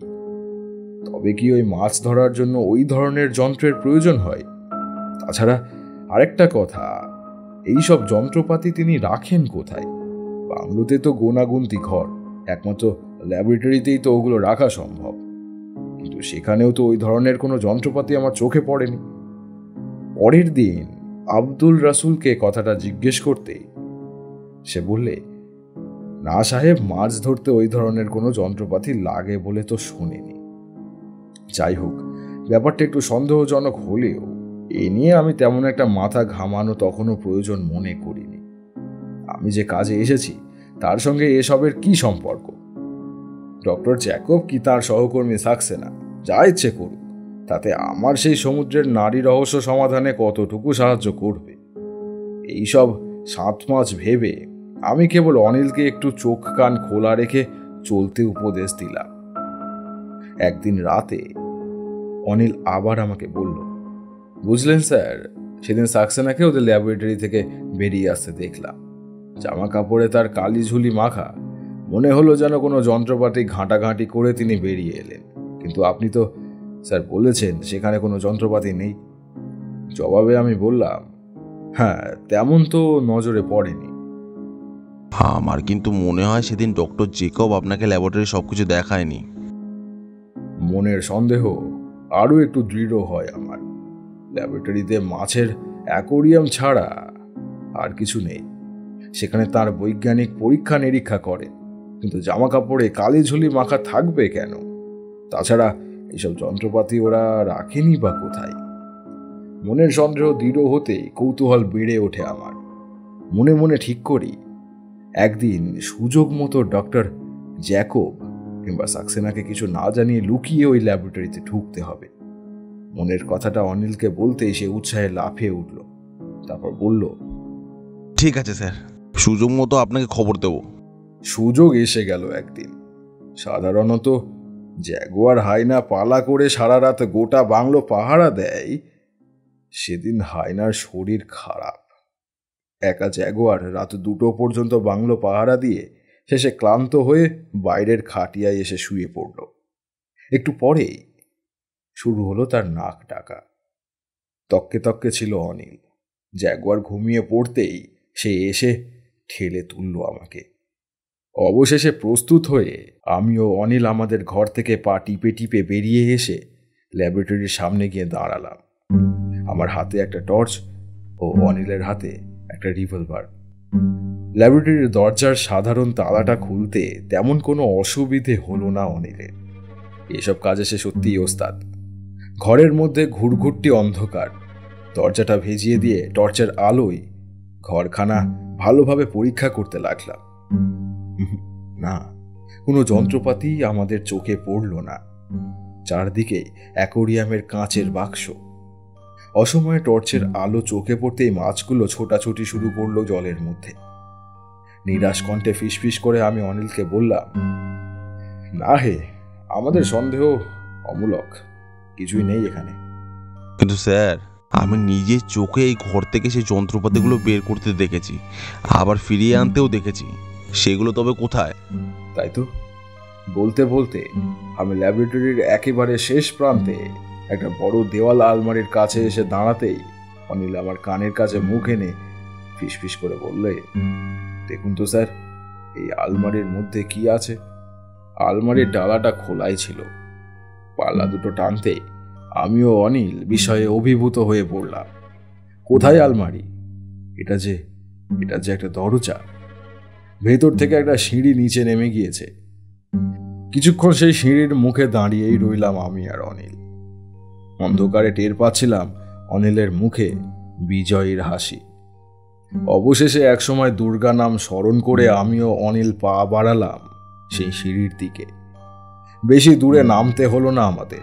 তবে কি ওই মাছ ধরার জন্য ওই ধরনের যন্ত্রের প্রয়োজন হয়? তাছাড়া আরেকটা কথা, এইসব যন্ত্রপাতি তিনি রাখেন কোথায়? বাংলোতে তো গোনাগুনতি ঘর, একমাত্র ল্যাবরেটরিতেই তো ওগুলো রাখা সম্ভব। কিন্তু সেখানেও তো ওই ধরনের কোনো যন্ত্রপাতি আমার চোখে পড়েনি। পরের দিন আব্দুল রাসুলকে কথাটা জিজ্ঞেস করতে সে বললে, না সাহেব, মাছ ধরতে ওই ধরনের কোনো যন্ত্রপাতি লাগে বলে তো শুনিনি। যাই হোক, ব্যাপারটা একটু সন্দেহজনক হলেও এ নিয়ে আমি তেমন একটা মাথা ঘামানো তখনও প্রয়োজন মনে করিনি। আমি যে কাজে এসেছি তার সঙ্গে এসবের কি সম্পর্ক? ডক্টর জ্যাকব কি তার সহকর্মী সাক্সেনা যা ইচ্ছে করুক, তাতে আমার সেই সমুদ্রের নারী রহস্য সমাধানে কতটুকু সাহায্য করবে? এইসব সাত মাছ ভেবে আমি কেবল অনিলকে একটু চোখ কান খোলা রেখে চলতে উপদেশ দিলাম। একদিন রাতে অনিল আবার আমাকে বলল, বুঝলেন স্যার, সেদিন সাক্সেনাকে ওদের ল্যাবরেটরি থেকে বেরিয়ে আসতে দেখলাম। জামা কাপড়ে তার কালি ঝুলি মাখা, মনে হলো যেন কোনো যন্ত্রপাতি ঘাঁটাঘাঁটি করে তিনি বেরিয়ে এলেন। কিন্তু আপনি তো স্যার বলেছেন সেখানে কোনো যন্ত্রপাতি নেই। জবাবে আমি বললাম, হ্যাঁ, তেমন তো নজরে পড়েনি। আমার কিন্তু মনে হয় সেদিন ডক্টর জেকব আপনাকে ল্যাবরেটরি সবকিছু দেখায়নি। মনের সন্দেহ আরও একটু দৃঢ় হয় আমার। ল্যাবরেটরিতে মাছের অ্যাকোরিয়াম ছাড়া আর কিছু নেই। সেখানে তার বৈজ্ঞানিক পরীক্ষা নিরীক্ষা করে, কিন্তু জামা কাপড়ে কালি ঝুলি মাখা থাকবে কেন? তাছাড়া এইসব যন্ত্রপাতি ওরা রাখেনি বা কোথায়? মনের সন্দেহ দৃঢ় হতেই কৌতূহল বেড়ে ওঠে আমার। মনে মনে ঠিক করি, একদিন সুযোগ মতো ডক্টর জ্যাকব কিংবা সাক্সেনাকে কিছু না জানিয়ে লুকিয়ে ওই ল্যাবরেটরিতে ঢুকতে হবে। মনের কথাটা অনিলকে বলতেই সে উৎসাহে লাফিয়ে উঠল। তারপর বলল, ঠিক আছে স্যার, সুযোগ মতো আপনাকে খবর দেব। সুযোগ এসে গেল একদিন। সাধারণত জ্যাগুয়ার হায়না পালা করে সারা রাত গোটা বাংলো পাহারা দেয়, সেদিন হায়নার শরীর খারাপ। একা জ্যাগুয়ার রাত দুটো পর্যন্ত বাংলো পাহারা দিয়ে শেষে ক্লান্ত হয়ে বাইরের খাটিয়ায় এসে শুয়ে পড়ল। একটু পরেই শুরু হলো তার নাক ডাকা। তককে তককে ছিল অনিল। জ্যাগুয়ার ঘুমিয়ে পড়তেই সে এসে ঠেলে তুলল আমাকে। অবশেষে প্রস্তুত হয়ে আমি ও অনিল আমাদের ঘর থেকে পা টিপে টিপে বেরিয়ে এসে ল্যাবরেটরির সামনে গিয়ে দাঁড়ালাম। আমার হাতে একটা টর্চ ও অনিলের হাতে একটা রিভলভার। ল্যাবরেটরির দরজার সাধারণ তালাটা খুলতে তেমন কোনো অসুবিধে হলো না অনিলের। এসব কাজে সে সত্যিই ওস্তাদ। ঘরের মধ্যে ঘুরঘুরটি অন্ধকার। দরজাটা ভেজিয়ে দিয়ে টর্চের আলোয় ঘরখানা ভালোভাবে পরীক্ষা করতে লাগলাম। না, কোনো যন্ত্রপাতি আমাদের চোখে পড়ল না। চারদিকে অ্যাকোরিয়ামের কাঁচের বাক্স। অসময়ে টর্চের আলো চোখে পড়তেই মাছগুলো ছোটাছুটি শুরু করলো জলের মধ্যে। নিরাশ কণ্ঠে ফিসফিস করে আমি অনিলকে বললাম, না হে, আমাদের সন্দেহ অমূলক, কিছুই নেই এখানে। কিন্তু স্যার, আমি নিজের চোখে এই ঘর থেকে সেই যন্ত্রপাতিগুলো বের করতে দেখেছি, আবার ফিরিয়ে আনতেও দেখেছি। সেগুলো তবে কোথায়? তাই তো, বলতে বলতে আমি ল্যাবরেটরির একেবারে শেষ প্রান্তে একটা বড় দেওয়াল আলমারির কাছে এসে দাঁড়াতেই অনিল আমার কানের কাছে মুখ এনে ফিসফিস করে বললে, দেখুন তো স্যার, এই আলমারির মধ্যে কি আছে। আলমারির ডালাটা খোলাই ছিল। পাল্লা দুটো টানতে আমিও অনিল বিষয়ে অভিভূত হয়ে পড়লাম। কোথায় আলমারি? এটা যে এটা যে একটা দরজা। ভেতর থেকে একটা সিঁড়ি নিচে নেমে গিয়েছে। কিছুক্ষণ সেই সিঁড়ির মুখে দাঁড়িয়েই রইলাম আমি আর অনিল। অন্ধকারে টের পাচ্ছিলাম অনিলের মুখে বিজয়ীর হাসি। অবশেষে একসময় দুর্গা নাম স্মরণ করে আমিও অনিল পা বাড়ালাম সেই সিঁড়ির দিকে। বেশি দূরে নামতে হলো না আমাদের।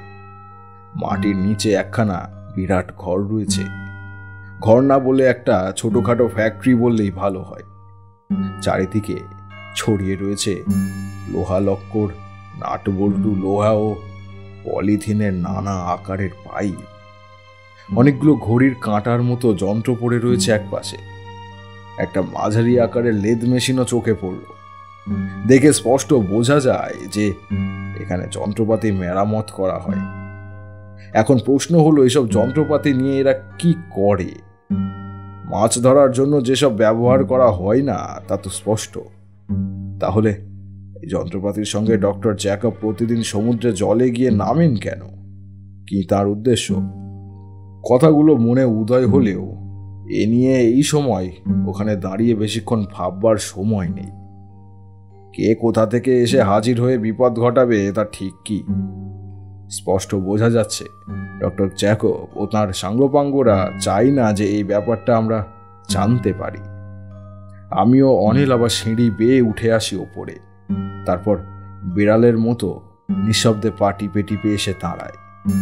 মাটির নিচে একখানা বিরাট ঘর রয়েছে। ঘর না বলে একটা ছোটখাটো ফ্যাক্টরি বললেই ভালো হয়। চারিদিকে ছড়িয়ে রয়েছে লোহা লক্কর, নাট বল্টু, লোহা ও পলিথিনের নানা আকারের পাইপ। অনেকগুলো ঘড়ির কাঁটার মতো যন্ত্র পড়ে রয়েছে এক পাশে। একটা মাঝারি আকারের লেদ মেশিনও চোখে পড়ল। দেখে স্পষ্ট বোঝা যায় যে এখানে যন্ত্রপাতি মেরামত করা হয়। এখন প্রশ্ন হলো, এসব যন্ত্রপাতি নিয়ে এরা কি করে? মাছ ধরার জন্য যেসব ব্যবহার করা হয় না তা তো স্পষ্ট। তাহলে এই যন্ত্রপাতির সঙ্গে ডক্টর জ্যাকব প্রতিদিন সমুদ্রে জলে গিয়ে নামেন কেন? কি তার উদ্দেশ্য? কথাগুলো মনে উদয় হলেও এ নিয়ে এই সময় ওখানে দাঁড়িয়ে বেশিক্ষণ ভাববার সময় নেই। কে কোথা থেকে এসে হাজির হয়ে বিপদ ঘটাবে তা ঠিক কি? স্পষ্ট বোঝা যাচ্ছে ডক্টর জ্যাকব ও তাঁর সাঙ্গপাঙ্গরা চাই না যে এই ব্যাপারটা আমরা জানতে পারি। আমিও অনিল আবার সিঁড়ি বেয়ে উঠে আসি ওপরে। তারপর বিড়ালের মতো নিঃশব্দে পা টিপে টিপে এসে দাঁড়ায়।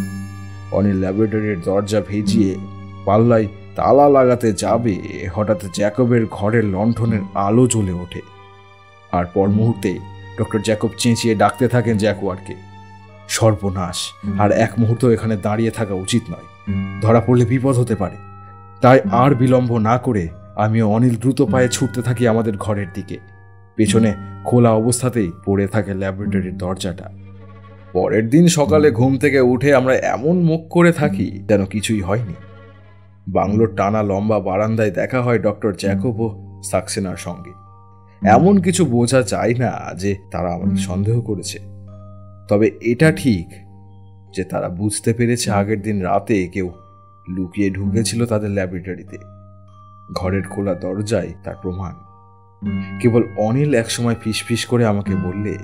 অনিল ল্যাবরেটরির দরজা ভেজিয়ে পাল্লায় তালা লাগাতে যাবে, হঠাৎ জ্যাকবের ঘরের লণ্ঠনের আলো জ্বলে ওঠে। আর পর মুহূর্তে ডক্টর জ্যাকব চেঁচিয়ে ডাকতে থাকেন জ্যাকওয়ারকে। সর্বনাশ! আর এক মুহূর্ত এখানে দাঁড়িয়ে থাকা উচিত নয়, ধরা পড়লে বিপদ হতে পারে। তাই আর বিলম্ব না করে আমি অনিল দ্রুত পায়ে ছুটতে থাকি আমাদের ঘরের দিকে। পেছনে খোলা অবস্থাতেই পড়ে থাকে ল্যাবরেটরির দরজাটা। পরের দিন সকালে ঘুম থেকে উঠে আমরা এমন মুখ করে থাকি যেন কিছুই হয়নি। বাংলোর টানা লম্বা বারান্দায় দেখা হয় ডক্টর জ্যাকব ও সাক্সেনার সঙ্গে। এমন কিছু বোঝা যায় না যে তারা আমাদের সন্দেহ করেছে, তবে এটা ঠিক যে তারা বুঝতে পেরেছে আগের দিন রাতে কেউ লুকিয়ে ঢুকেছিল তাদের ল্যাবরেটরিতে। ঘরের খোলা দরজায় তার প্রমাণ। কেবল অনিল একসময় ফিসফিস করে আমাকে বললে,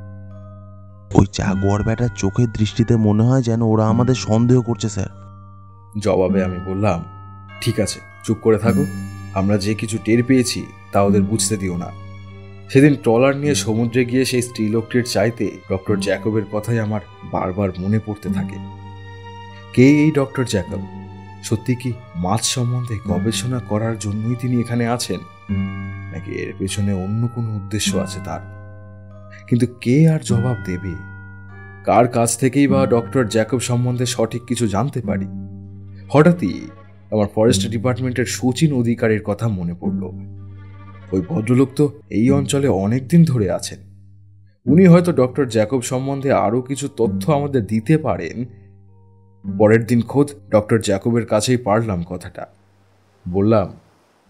ওই জাগুয়ার ব্যাটার চোখের দৃষ্টিতে মনে হয় যেন ওরা আমাদের সন্দেহ করছে স্যার। জবাবে আমি বললাম, ঠিক আছে, চুপ করে থাকো। আমরা যে কিছু টের পেয়েছি তা ওদের বুঝতে দিও না। সেদিন ট্রলার নিয়ে সমুদ্রে গিয়ে সেই স্ত্রীলোকটির চাইতে ডক্টর জ্যাকবের কথাই আমার বারবার মনে পড়তে থাকে। কে এই ডক্টর জ্যাকব? সত্যি কি মাছ সম্বন্ধে গবেষণা করার জন্যই তিনি এখানে আছেন, নাকি এর পেছনে অন্য কোনো উদ্দেশ্য আছে তার? কিন্তু কে আর জবাব দেবে? কার কাছ থেকেই বা ডক্টর জ্যাকব সম্বন্ধে সঠিক কিছু জানতে পারি? হঠাৎই আমার ফরেস্ট ডিপার্টমেন্টের সচিন অধিকারীর কথা মনে পড়ল। ওই ভদ্রলোক তো এই অঞ্চলে অনেকদিন ধরে আছেন। উনি হয়তো ডক্টর জ্যাকব সম্বন্ধে আরো কিছু তথ্য আমাদের দিতে পারেন। পরের দিন খোদ ডক্টর জ্যাকবের কাছেই পারলাম কথাটা। বললাম,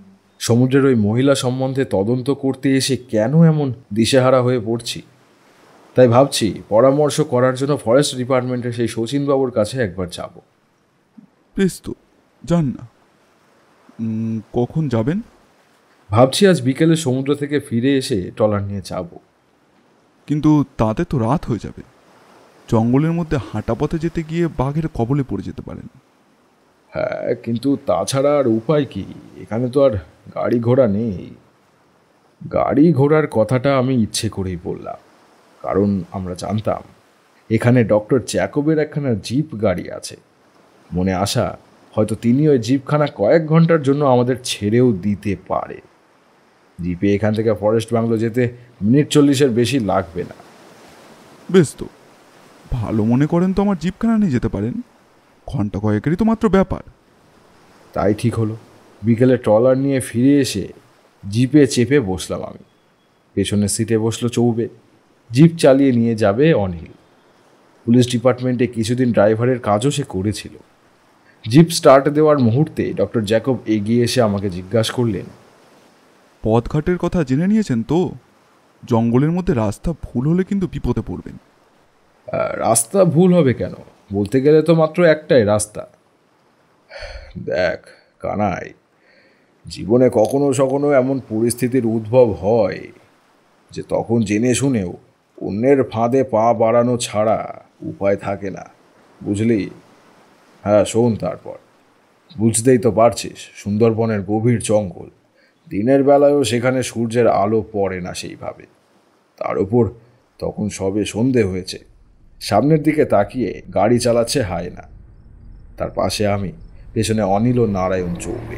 সমুদ্রের ওই মহিলা সম্বন্ধে তদন্ত করতে এসে কেন এমন দিশেহারা হয়ে পড়ছি। তাই ভাবছি পরামর্শ করার জন্য ফরেস্ট ডিপার্টমেন্টের সেই শচীনবাবুর কাছে একবার যাব। বেশ তো, যান না। উম, কখন যাবেন? ভাবছি আজ বিকেলে সমুদ্র থেকে ফিরে এসে ট্রলার নিয়ে যাব। কিন্তু তাতে তো রাত হয়ে যাবে। জঙ্গলের মধ্যে হাঁটা পথে যেতে গিয়ে বাঘের কবলে পড়ে যেতে পারেন। হ্যাঁ, কিন্তু তাছাড়া আর উপায় কি? এখানে তো আর গাড়ি ঘোড়া নেই। গাড়ি ঘোড়ার কথাটা আমি ইচ্ছে করেই বললাম, কারণ আমরা জানতাম এখানে ডক্টর জ্যাকবের একখানা জিপ গাড়ি আছে। মনে আশা হয়তো তিনি ওই জিপখানা কয়েক ঘন্টার জন্য আমাদের ছেড়েও দিতে পারে। জিপে এখান থেকে ফরেস্ট বাংলো যেতে মিনিট চল্লিশের বেশি লাগবে না। বেশ তো, ভালো মনে করেন তো আমার জিপখানা নিয়ে যেতে পারেন। ঘন্টা কয়েকেরই তো মাত্র ব্যাপার। তাই ঠিক হলো। বিকেলে ট্রলার নিয়ে ফিরে এসে জিপে চেপে বসলাম আমি। পেছনের সিটে বসলো চৌবে। জিপ চালিয়ে নিয়ে যাবে অনিল। পুলিশ ডিপার্টমেন্টে কিছুদিন ড্রাইভারের কাজও সে করেছিল। জিপ স্টার্ট দেওয়ার মুহূর্তে ডক্টর জ্যাকব এগিয়ে এসে আমাকে জিজ্ঞাসা করলেন, পথঘাটের কথা জেনে নিয়েছেন তো? জঙ্গলের মধ্যে রাস্তা ভুল হলে কিন্তু বিপদে পড়বেন। রাস্তা ভুল হবে কেন? বলতে গেলে তো মাত্র একটাই রাস্তা। দেখ কানাই, জীবনে কখনো সখনো এমন পরিস্থিতির উদ্ভব হয় যে তখন জেনে শুনেও অন্যের ফাঁদে পা বাড়ানো ছাড়া উপায় থাকে না, বুঝলি? হ্যাঁ শোন, তারপর বুঝতেই তো পারছিস, সুন্দরবনের গভীর জঙ্গল, দিনের বেলায়ও সেখানে সূর্যের আলো পড়ে না সেইভাবে। তার উপর তখন সবে সন্ধে হয়েছে। সামনের দিকে তাকিয়ে গাড়ি চালাচ্ছে হায়না, তার পাশে আমি, পেছনে অনিল ও নারায়ণ চৌবে।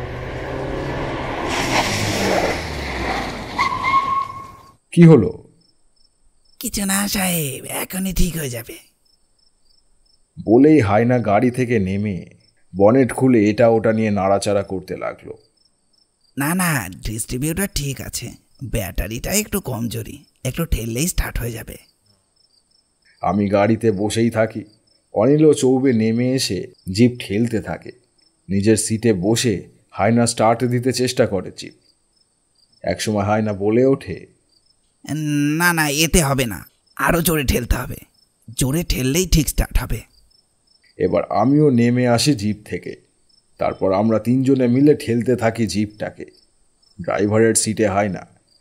কি হলো? কিছু না সাহেব, এখনই ঠিক হয়ে যাবে। বলেই হায়না গাড়ি থেকে নেমে বনেট খুলে এটা ওটা নিয়ে নাড়াচাড়া করতে লাগলো। না না, ডিস্ট্রিবিউটার ঠিক আছে, ব্যাটারিটা একটু কমজোরি, একটু ঠেললেই স্টার্ট হয়ে যাবে। আমি গাড়িতে বসেই থাকি। অনিল ও চৌবে নেমে এসে জিপ ঠেলতে থাকে। নিজের সিটে বসে হায়না স্টার্ট দিতে চেষ্টা করে জিপ। একসময় হায়না বলে ওঠে, না না, এতে হবে না, আরও জোরে ঠেলতে হবে, জোরে ঠেললেই ঠিক স্টার্ট হবে। এবার আমিও নেমে আসি জিপ থেকে। তারপর আমরা তিনজনে মিলে ঠেলতে থাকি জিপটাকে। ড্রাইভারের সিটে হায়না।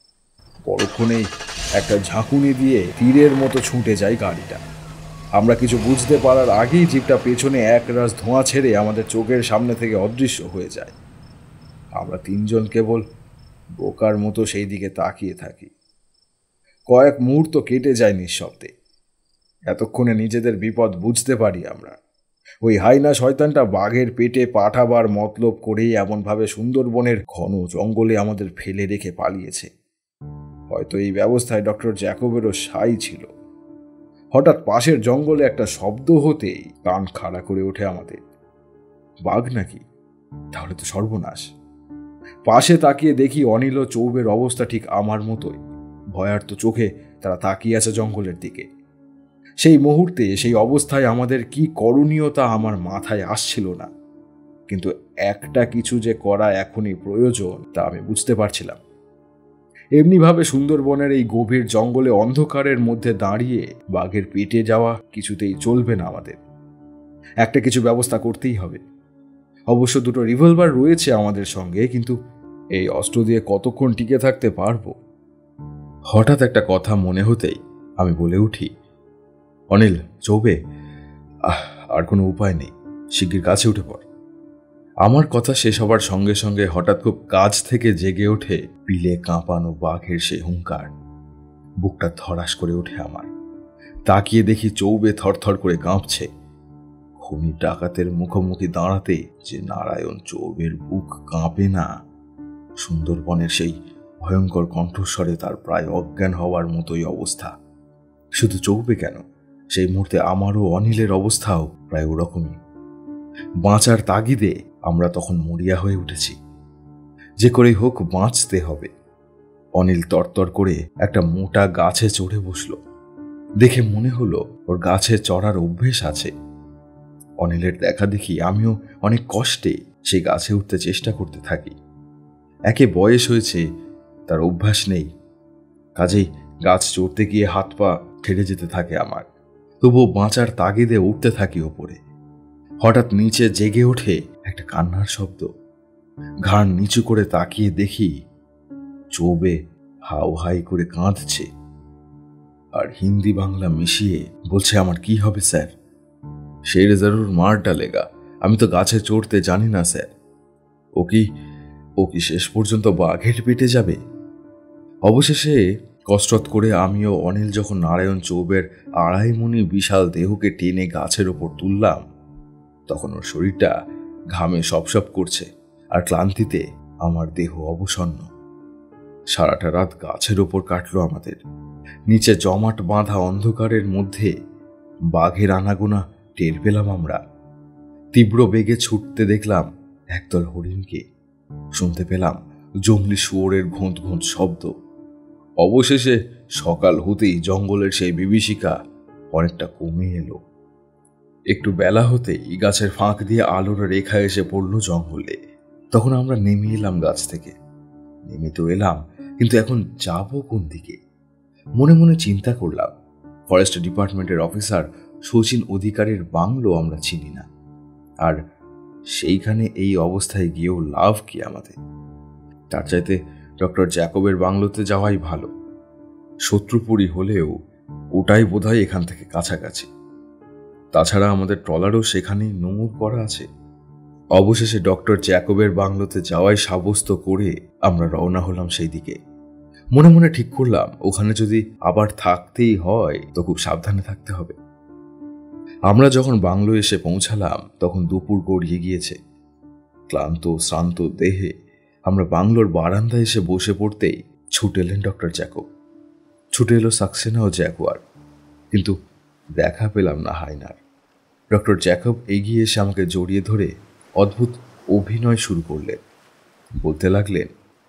পরক্ষণেই একটা ঝাঁকুনি দিয়ে তীরের মতো ছুটে যায় গাড়িটা। আমরা কিছু বুঝতে পারার আগেই জিপটা পেছনে এক রাশ ধোঁয়া ছেড়ে আমাদের চোখের সামনে থেকে অদৃশ্য হয়ে যায়। আমরা তিনজন কেবল বোকার মতো সেই দিকে তাকিয়ে থাকি। কয়েক মুহূর্ত কেটে যায় নিঃশব্দে। এতক্ষণে নিজেদের বিপদ বুঝতে পারি আমরা। ওই হাইনা শয়তানটা বাঘের পেটে পাঠাবার মতলব করেই এমনভাবে সুন্দরবনের ঘন জঙ্গলে আমাদের ফেলে রেখে পালিয়েছে। হয়তো এই ব্যবস্থায় ডক্টর জ্যাকবেরও সাই ছিল। হঠাৎ পাশের জঙ্গলে একটা শব্দ হতেই কান খাড়া করে ওঠে আমাদের। বাঘ নাকি? তাহলে তো সর্বনাশ। পাশে তাকিয়ে দেখি অনিল ও চৌবের অবস্থা ঠিক আমার মতোই। ভয়ার্ত চোখে তারা তাকিয়ে আছে জঙ্গলের দিকে। সেই মুহূর্তে, সেই অবস্থায় আমাদের কি করণীয় তা আমার মাথায় আসছিল না, কিন্তু একটা কিছু যে করা এখনই প্রয়োজন তা আমি বুঝতে পারছিলাম। এমনিভাবে সুন্দরবনের এই গভীর জঙ্গলে অন্ধকারের মধ্যে দাঁড়িয়ে বাঘের পেটে যাওয়া কিছুতেই চলবে না আমাদের। একটা কিছু ব্যবস্থা করতেই হবে। অবশ্য দুটো রিভলভার রয়েছে আমাদের সঙ্গে, কিন্তু এই অস্ত্র দিয়ে কতক্ষণ টিকে থাকতে পারবো? হঠাৎ একটা কথা মনে হতেই আমি বলে উঠি, অনিল, চৌবে, আহ আর কোনো উপায় নেই, শিগগির কাছে উঠে পড়। আমার কথা শেষ হবার সঙ্গে সঙ্গে হঠাৎ খুব কাছ থেকে জেগে ওঠে পিলে কাঁপানো বাঘের সে হুঙ্কার। বুকটা ধড়াস করে ওঠে আমার। তাকিয়ে দেখি চৌবে থরথর করে কাঁপছে। খুনি ডাকাতের মুখোমুখি দাঁড়াতে যে নারায়ণ চৌবের বুক কাঁপে না, সুন্দরবনের সেই ভয়ঙ্কর কণ্ঠস্বরে তার প্রায় অজ্ঞান হওয়ার মতোই অবস্থা। শুধু চৌবে কেন, সেই মুহূর্তে আমারও অনিলের অবস্থাও প্রায় ওরকমই। বাঁচার তাগিদে আমরা তখন মরিয়া হয়ে উঠেছি। যে করেই হোক বাঁচতে হবে। অনিল তরতর করে একটা মোটা গাছে চড়ে বসল। দেখে মনে হলো ওর গাছে চড়ার অভ্যেস আছে। অনিলের দেখা দেখি আমিও অনেক কষ্টে সেই গাছে উঠতে চেষ্টা করতে থাকি। একে বয়স হয়েছে, তার অভ্যাস নেই, কাজেই গাছ চড়তে গিয়ে হাত পা ছেড়ে যেতে থাকে আমার। তবুও বাঁচার তাগিদে উঠতে থাকি ওপরে। হঠাৎ নিচে জেগে ওঠে একটা কান্নার শব্দ। ঘাড় নিচু করে তাকিয়ে দেখি চোবে হাউ হাই করে কাঁদছে, আর হিন্দি বাংলা মিশিয়ে বলছে, আমার কি হবে স্যার? শের জরুর মার ডালেগা, আমি তো গাছে চড়তে জানি না স্যার। ও কি ও কি শেষ পর্যন্ত বাঘের পেটে যাবে? অবশেষে কসরত করে আমিও অনিল যখন নারায়ণ চৌবের আড়াই মণি বিশাল দেহকে টেনে গাছের ওপর তুললাম, তখন ওর শরীরটা ঘামে সপসপ করছে, আর ক্লান্তিতে আমার দেহ অবসন্ন। সারাটা রাত গাছের ওপর কাটলো আমাদের। নিচে জমাট বাঁধা অন্ধকারের মধ্যে বাঘের আনাগোনা টের পেলাম আমরা। তীব্র বেগে ছুটতে দেখলাম একদল হরিণকে, শুনতে পেলাম জংলি শুয়োরের ঘোঁত ঘোঁত শব্দ। অবশেষে সকাল হতেই জঙ্গলের সেই বিভীষিকা অনেকটা কমে এলো। একটু বেলা হতেই গাছের ফাঁক দিয়ে আলোর রেখা এসে পড়ল জঙ্গলে। তখন আমরা নেমে এলাম গাছ থেকে। নেমে তো এলাম, কিন্তু এখন যাব কোন দিকে? মনে মনে চিন্তা করলাম, ফরেস্ট ডিপার্টমেন্টের অফিসার শচীন অধিকারীর বাংলো আমরা চিনি না, আর সেইখানে এই অবস্থায় গিয়েও লাভ কি আমাদের? তার চাইতে ডক্টর জ্যাকবের বাংলোতে যাওয়াই ভালো। শত্রুপুরী হলেও ওটাই বোধহয় এখান থেকে কাছাকাছি। তাছাড়া আমাদের ট্রলারও সেখানেই নোঙর করা আছে। অবশেষে ডক্টর জ্যাকবের বাংলোতে যাওয়াই সাব্যস্ত করে আমরা রওনা হলাম সেই দিকে। মনে মনে ঠিক করলাম, ওখানে যদি আবার থাকতেই হয় তো খুব সাবধানে থাকতে হবে। আমরা যখন বাংলো এসে পৌঁছালাম তখন দুপুর গড়িয়ে গিয়েছে। ক্লান্ত শ্রান্ত দেহে আমরা বাংলোর বারান্দায় এসে বসে পড়তেই ছুটে এলেন ডক্টর জ্যাকব। ছুটে এলো সাক্সেনা ও জ্যাগুয়ার, কিন্তু দেখা পেলাম না হায়নার। ডক্টর জ্যাকব এগিয়ে এসে আমাকে জড়িয়ে ধরে অদ্ভুত অভিনয় শুরু করলেন। বলতে লাগলেন,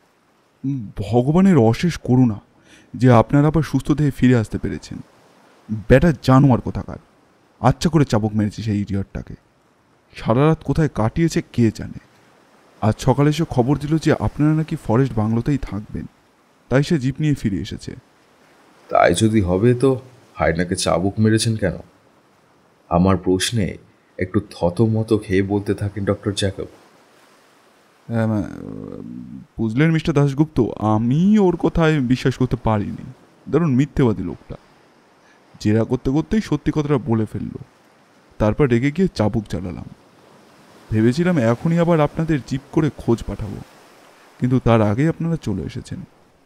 ভগবানের অশেষ করুণা যে আপনারা আবার সুস্থ দেহে ফিরে আসতে পেরেছেন। ব্যাটা জানোয়ার কোথাকার, আচ্ছা করে চাবুক মেরেছে সেই ইডিয়টটাকে। সারা রাত কোথায় কাটিয়েছে কে জানে। আজ সকালে এসে খবর দিল যে আপনারা নাকি ফরেস্ট বাংলোতেই থাকবেন, তাই সে জিপ নিয়ে ফিরে এসেছে। তাই যদি হবে তো হায়নাকে চাবুক মেরেছেন কেন? আমার প্রশ্নে একটু থতমত খেয়ে বলতে থাকেন ডক্টর জ্যাকব। বুঝলেন মিস্টার দাশগুপ্ত, আমি ওর কথায় বিশ্বাস করতে পারিনি। ধরুন মিথ্যেবাদী লোকটা জেরা করতে করতেই সত্যি কথাটা বলে ফেললো। তারপর রেগে গিয়ে চাবুক চালালাম। ভেবেছিলাম এখনই আবার আপনাদের জিপ করে খোঁজ পাঠাবো, কিন্তু তার আগেই আপনারা চলে এসেছেন।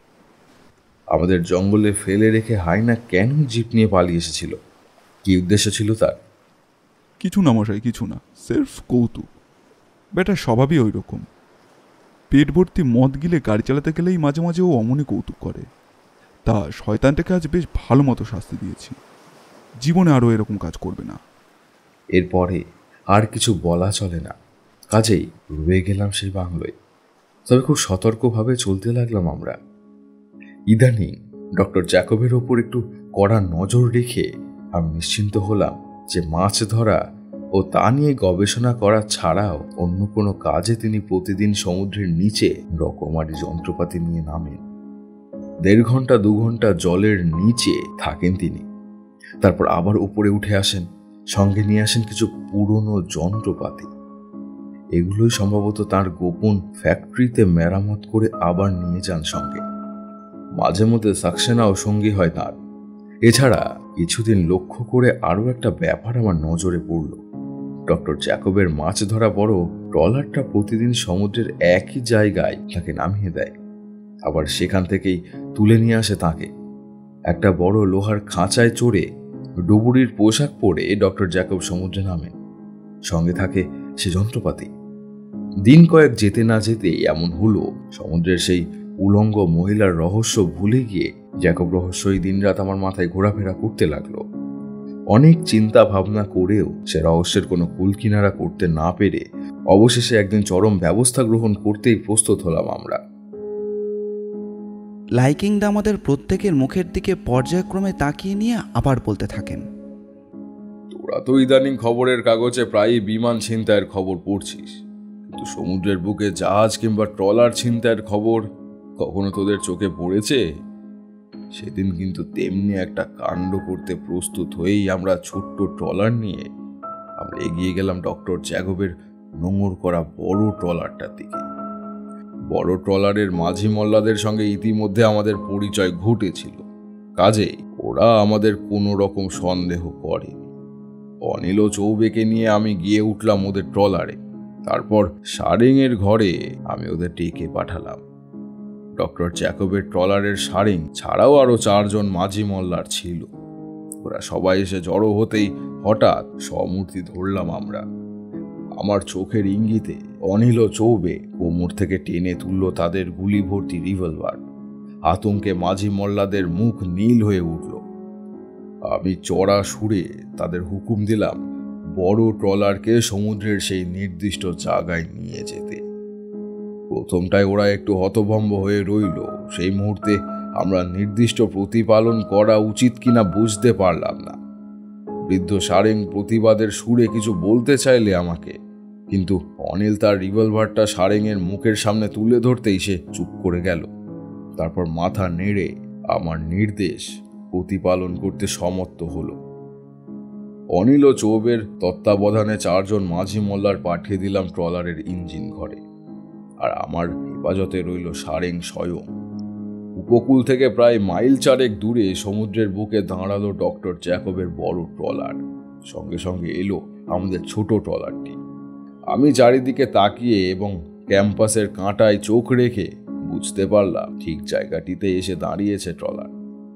আমাদের জঙ্গলে ফেলে রেখে হায়না কেন জিপ নিয়ে পালিয়ে এসেছিল? কি উদ্দেশ্য ছিল তার? কিছু না মশাই, কিছু না, সির্ফ কৌতুক। বেটার স্বভাবই ওই রকম। পেট ভর্তি মদ গিলে গাড়ি চালাতে গেলেই মাঝে মাঝে ও অমনি কৌতুক করে। তা শয়তানটাকে আজ বেশ ভালো মতো শাস্তি দিয়েছি, জীবনে আরও এরকম কাজ করবে না। এরপরে আর কিছু বলা চলে না, কাজেই রয়ে গেলাম সেই বাংলোয়। তবে খুব সতর্কভাবে চলতে লাগলাম আমরা। ইদানিং ডক্টর জ্যাকবের ওপর একটু কড়া নজর রেখে আমি নিশ্চিন্ত হলাম যে মাছ ধরা ও তা নিয়ে গবেষণা করা ছাড়াও অন্য কোনো কাজে তিনি প্রতিদিন সমুদ্রের নিচে রকমারি যন্ত্রপাতি নিয়ে নামেন। দেড় ঘন্টা দু ঘন্টা জলের নিচে থাকেন তিনি, তারপর আবার উপরে উঠে আসেন, সঙ্গে নিয়ে আসেন কিছু পুরনো যন্ত্রপাতি। এগুলোই সম্ভবত তার গোপন ফ্যাক্টরিতে মেরামত করে আবার নিয়ে যান সঙ্গে। মাঝে মধ্যে সাক্সেনাও সঙ্গী হয় তার। এছাড়া কিছুদিন লক্ষ্য করে আরও একটা ব্যাপার আমার নজরে পড়ল। ডক্টর জ্যাকবের মাছ ধরা বড় ট্রলারটা প্রতিদিন সমুদ্রের একই জায়গায় তাকে নামিয়ে দেয়, আবার সেখান থেকেই তুলে নিয়ে আসে তাকে। একটা বড় লোহার খাঁচায় চড়ে ডুবুরির পোশাক পরে ডক্টর জ্যাকব সমুদ্রে নামেন, সঙ্গে থাকে সে যন্ত্রপাতি। দিন কয়েক যেতে না যেতে এমন হলো, সমুদ্রের সেই উলঙ্গ মহিলার রহস্য ভুলে গিয়ে জ্যাকব রহস্য এই দিনরাত আমার মাথায় ঘোরাফেরা করতে লাগলো। অনেক চিন্তা ভাবনা করেও সে রহস্যের কোনো কুল কিনারা করতে না পেরে অবশেষে একদিন চরম ব্যবস্থা গ্রহণ করতেই প্রস্তুত হলাম আমরা। লাইকিং দা আমাদের প্রত্যেকের মুখের দিকে পর্যায়ক্রমে তাকিয়ে নিয়ে আবার বলতে থাকেন, তোরা তো ইদানিং খবরের কাগজে প্রায়ই বিমান ছিনতাইয়ের খবর পড়ছিস। কিন্তু সমুদ্রের বুকে জাহাজ কিংবা ট্রলার ছিনতাইয়ের খবর কখনো তোদের চোখে পড়েছে? সেদিন কিন্তু তেমনি একটা কাণ্ড করতে প্রস্তুত হয়েই আমরা ছোট্ট ট্রলার নিয়ে আমরা এগিয়ে গেলাম ডক্টর জ্যাকবের নোঙর করা বড় ট্রলারটার দিকে। বড় ট্রলারের মাঝি মোল্লাদের সঙ্গে ইতিমধ্যে আমাদের পরিচয় ঘটেছিল, কাজেই ওরা আমাদের কোনো রকম সন্দেহ করেনি। অনিল ও চৌবেকে নিয়ে আমি গিয়ে উঠলাম ওদের ট্রলারে। তারপর সারেংয়ের ঘরে আমি ওদের ডেকে পাঠালাম। ডক্টর জ্যাকবের ট্রলারের সারেং ছাড়াও আরো চারজন মাঝি মোল্লার ছিল। ওরা সবাই এসে জড়ো হতেই হঠাৎ সমূর্তি ধরলাম আমরা। আমার চোখের ইঙ্গিতে অনিল ও চৌবে কোমর থেকে টেনে তুলল তাদের গুলি ভর্তি রিভলভার। আতঙ্কে মাঝি মোল্লাদের মুখ নীল হয়ে উঠল। আমি চড়া সুরে তাদের হুকুম দিলাম বড় ট্রলারকে সমুদ্রের সেই নির্দিষ্ট জায়গায় নিয়ে যেতে। প্রথমটায় ওরা একটু হতভম্ব হয়ে রইল। সেই মুহূর্তে আমরা নির্দিষ্ট প্রতিপালন করা উচিত কিনা বুঝতে পারলাম না। বৃদ্ধ সারেং প্রতিবাদের সুরে কিছু বলতে চাইলে আমাকে, কিন্তু অনিল তার রিভলভারটা সারেংয়ের মুখের সামনে তুলে ধরতেই সে চুপ করে গেল। তারপর মাথা নেড়ে আমার নির্দেশ প্রতিপালন করতে সমর্থ হলো। অনিল ও চৌবের তত্ত্বাবধানে চারজন মাঝি মোল্লার পাঠিয়ে দিলাম ট্রলারের ইঞ্জিন ঘরে, আর আমার হেফাজতে রইল সারেং স্বয়ং। উপকূল থেকে প্রায় মাইল চারেক দূরে সমুদ্রের বুকে দাঁড়ালো ডক্টর জ্যাকবের বড় ট্রলার। সঙ্গে সঙ্গে এলো আমাদের ছোট ট্রলারটি। আমি চারিদিকে তাকিয়ে এবং ক্যাম্পাসের কাঁটায় চোখ রেখে বুঝতে পারলাম ঠিক জায়গাটিতে এসে দাঁড়িয়েছে ট্রলার।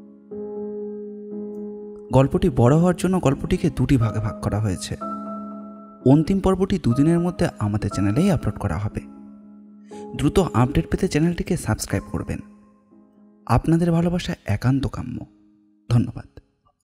গল্পটি বড় হওয়ার জন্য গল্পটিকে দুটি ভাগে ভাগ করা হয়েছে। অন্তিম পর্বটি দুদিনের মধ্যে আমাদের চ্যানেলেই আপলোড করা হবে। দ্রুত আপডেট পেতে চ্যানেলটিকে সাবস্ক্রাইব করবেন। আপনাদের ভালোবাসা একান্ত কাম্য। ধন্যবাদ।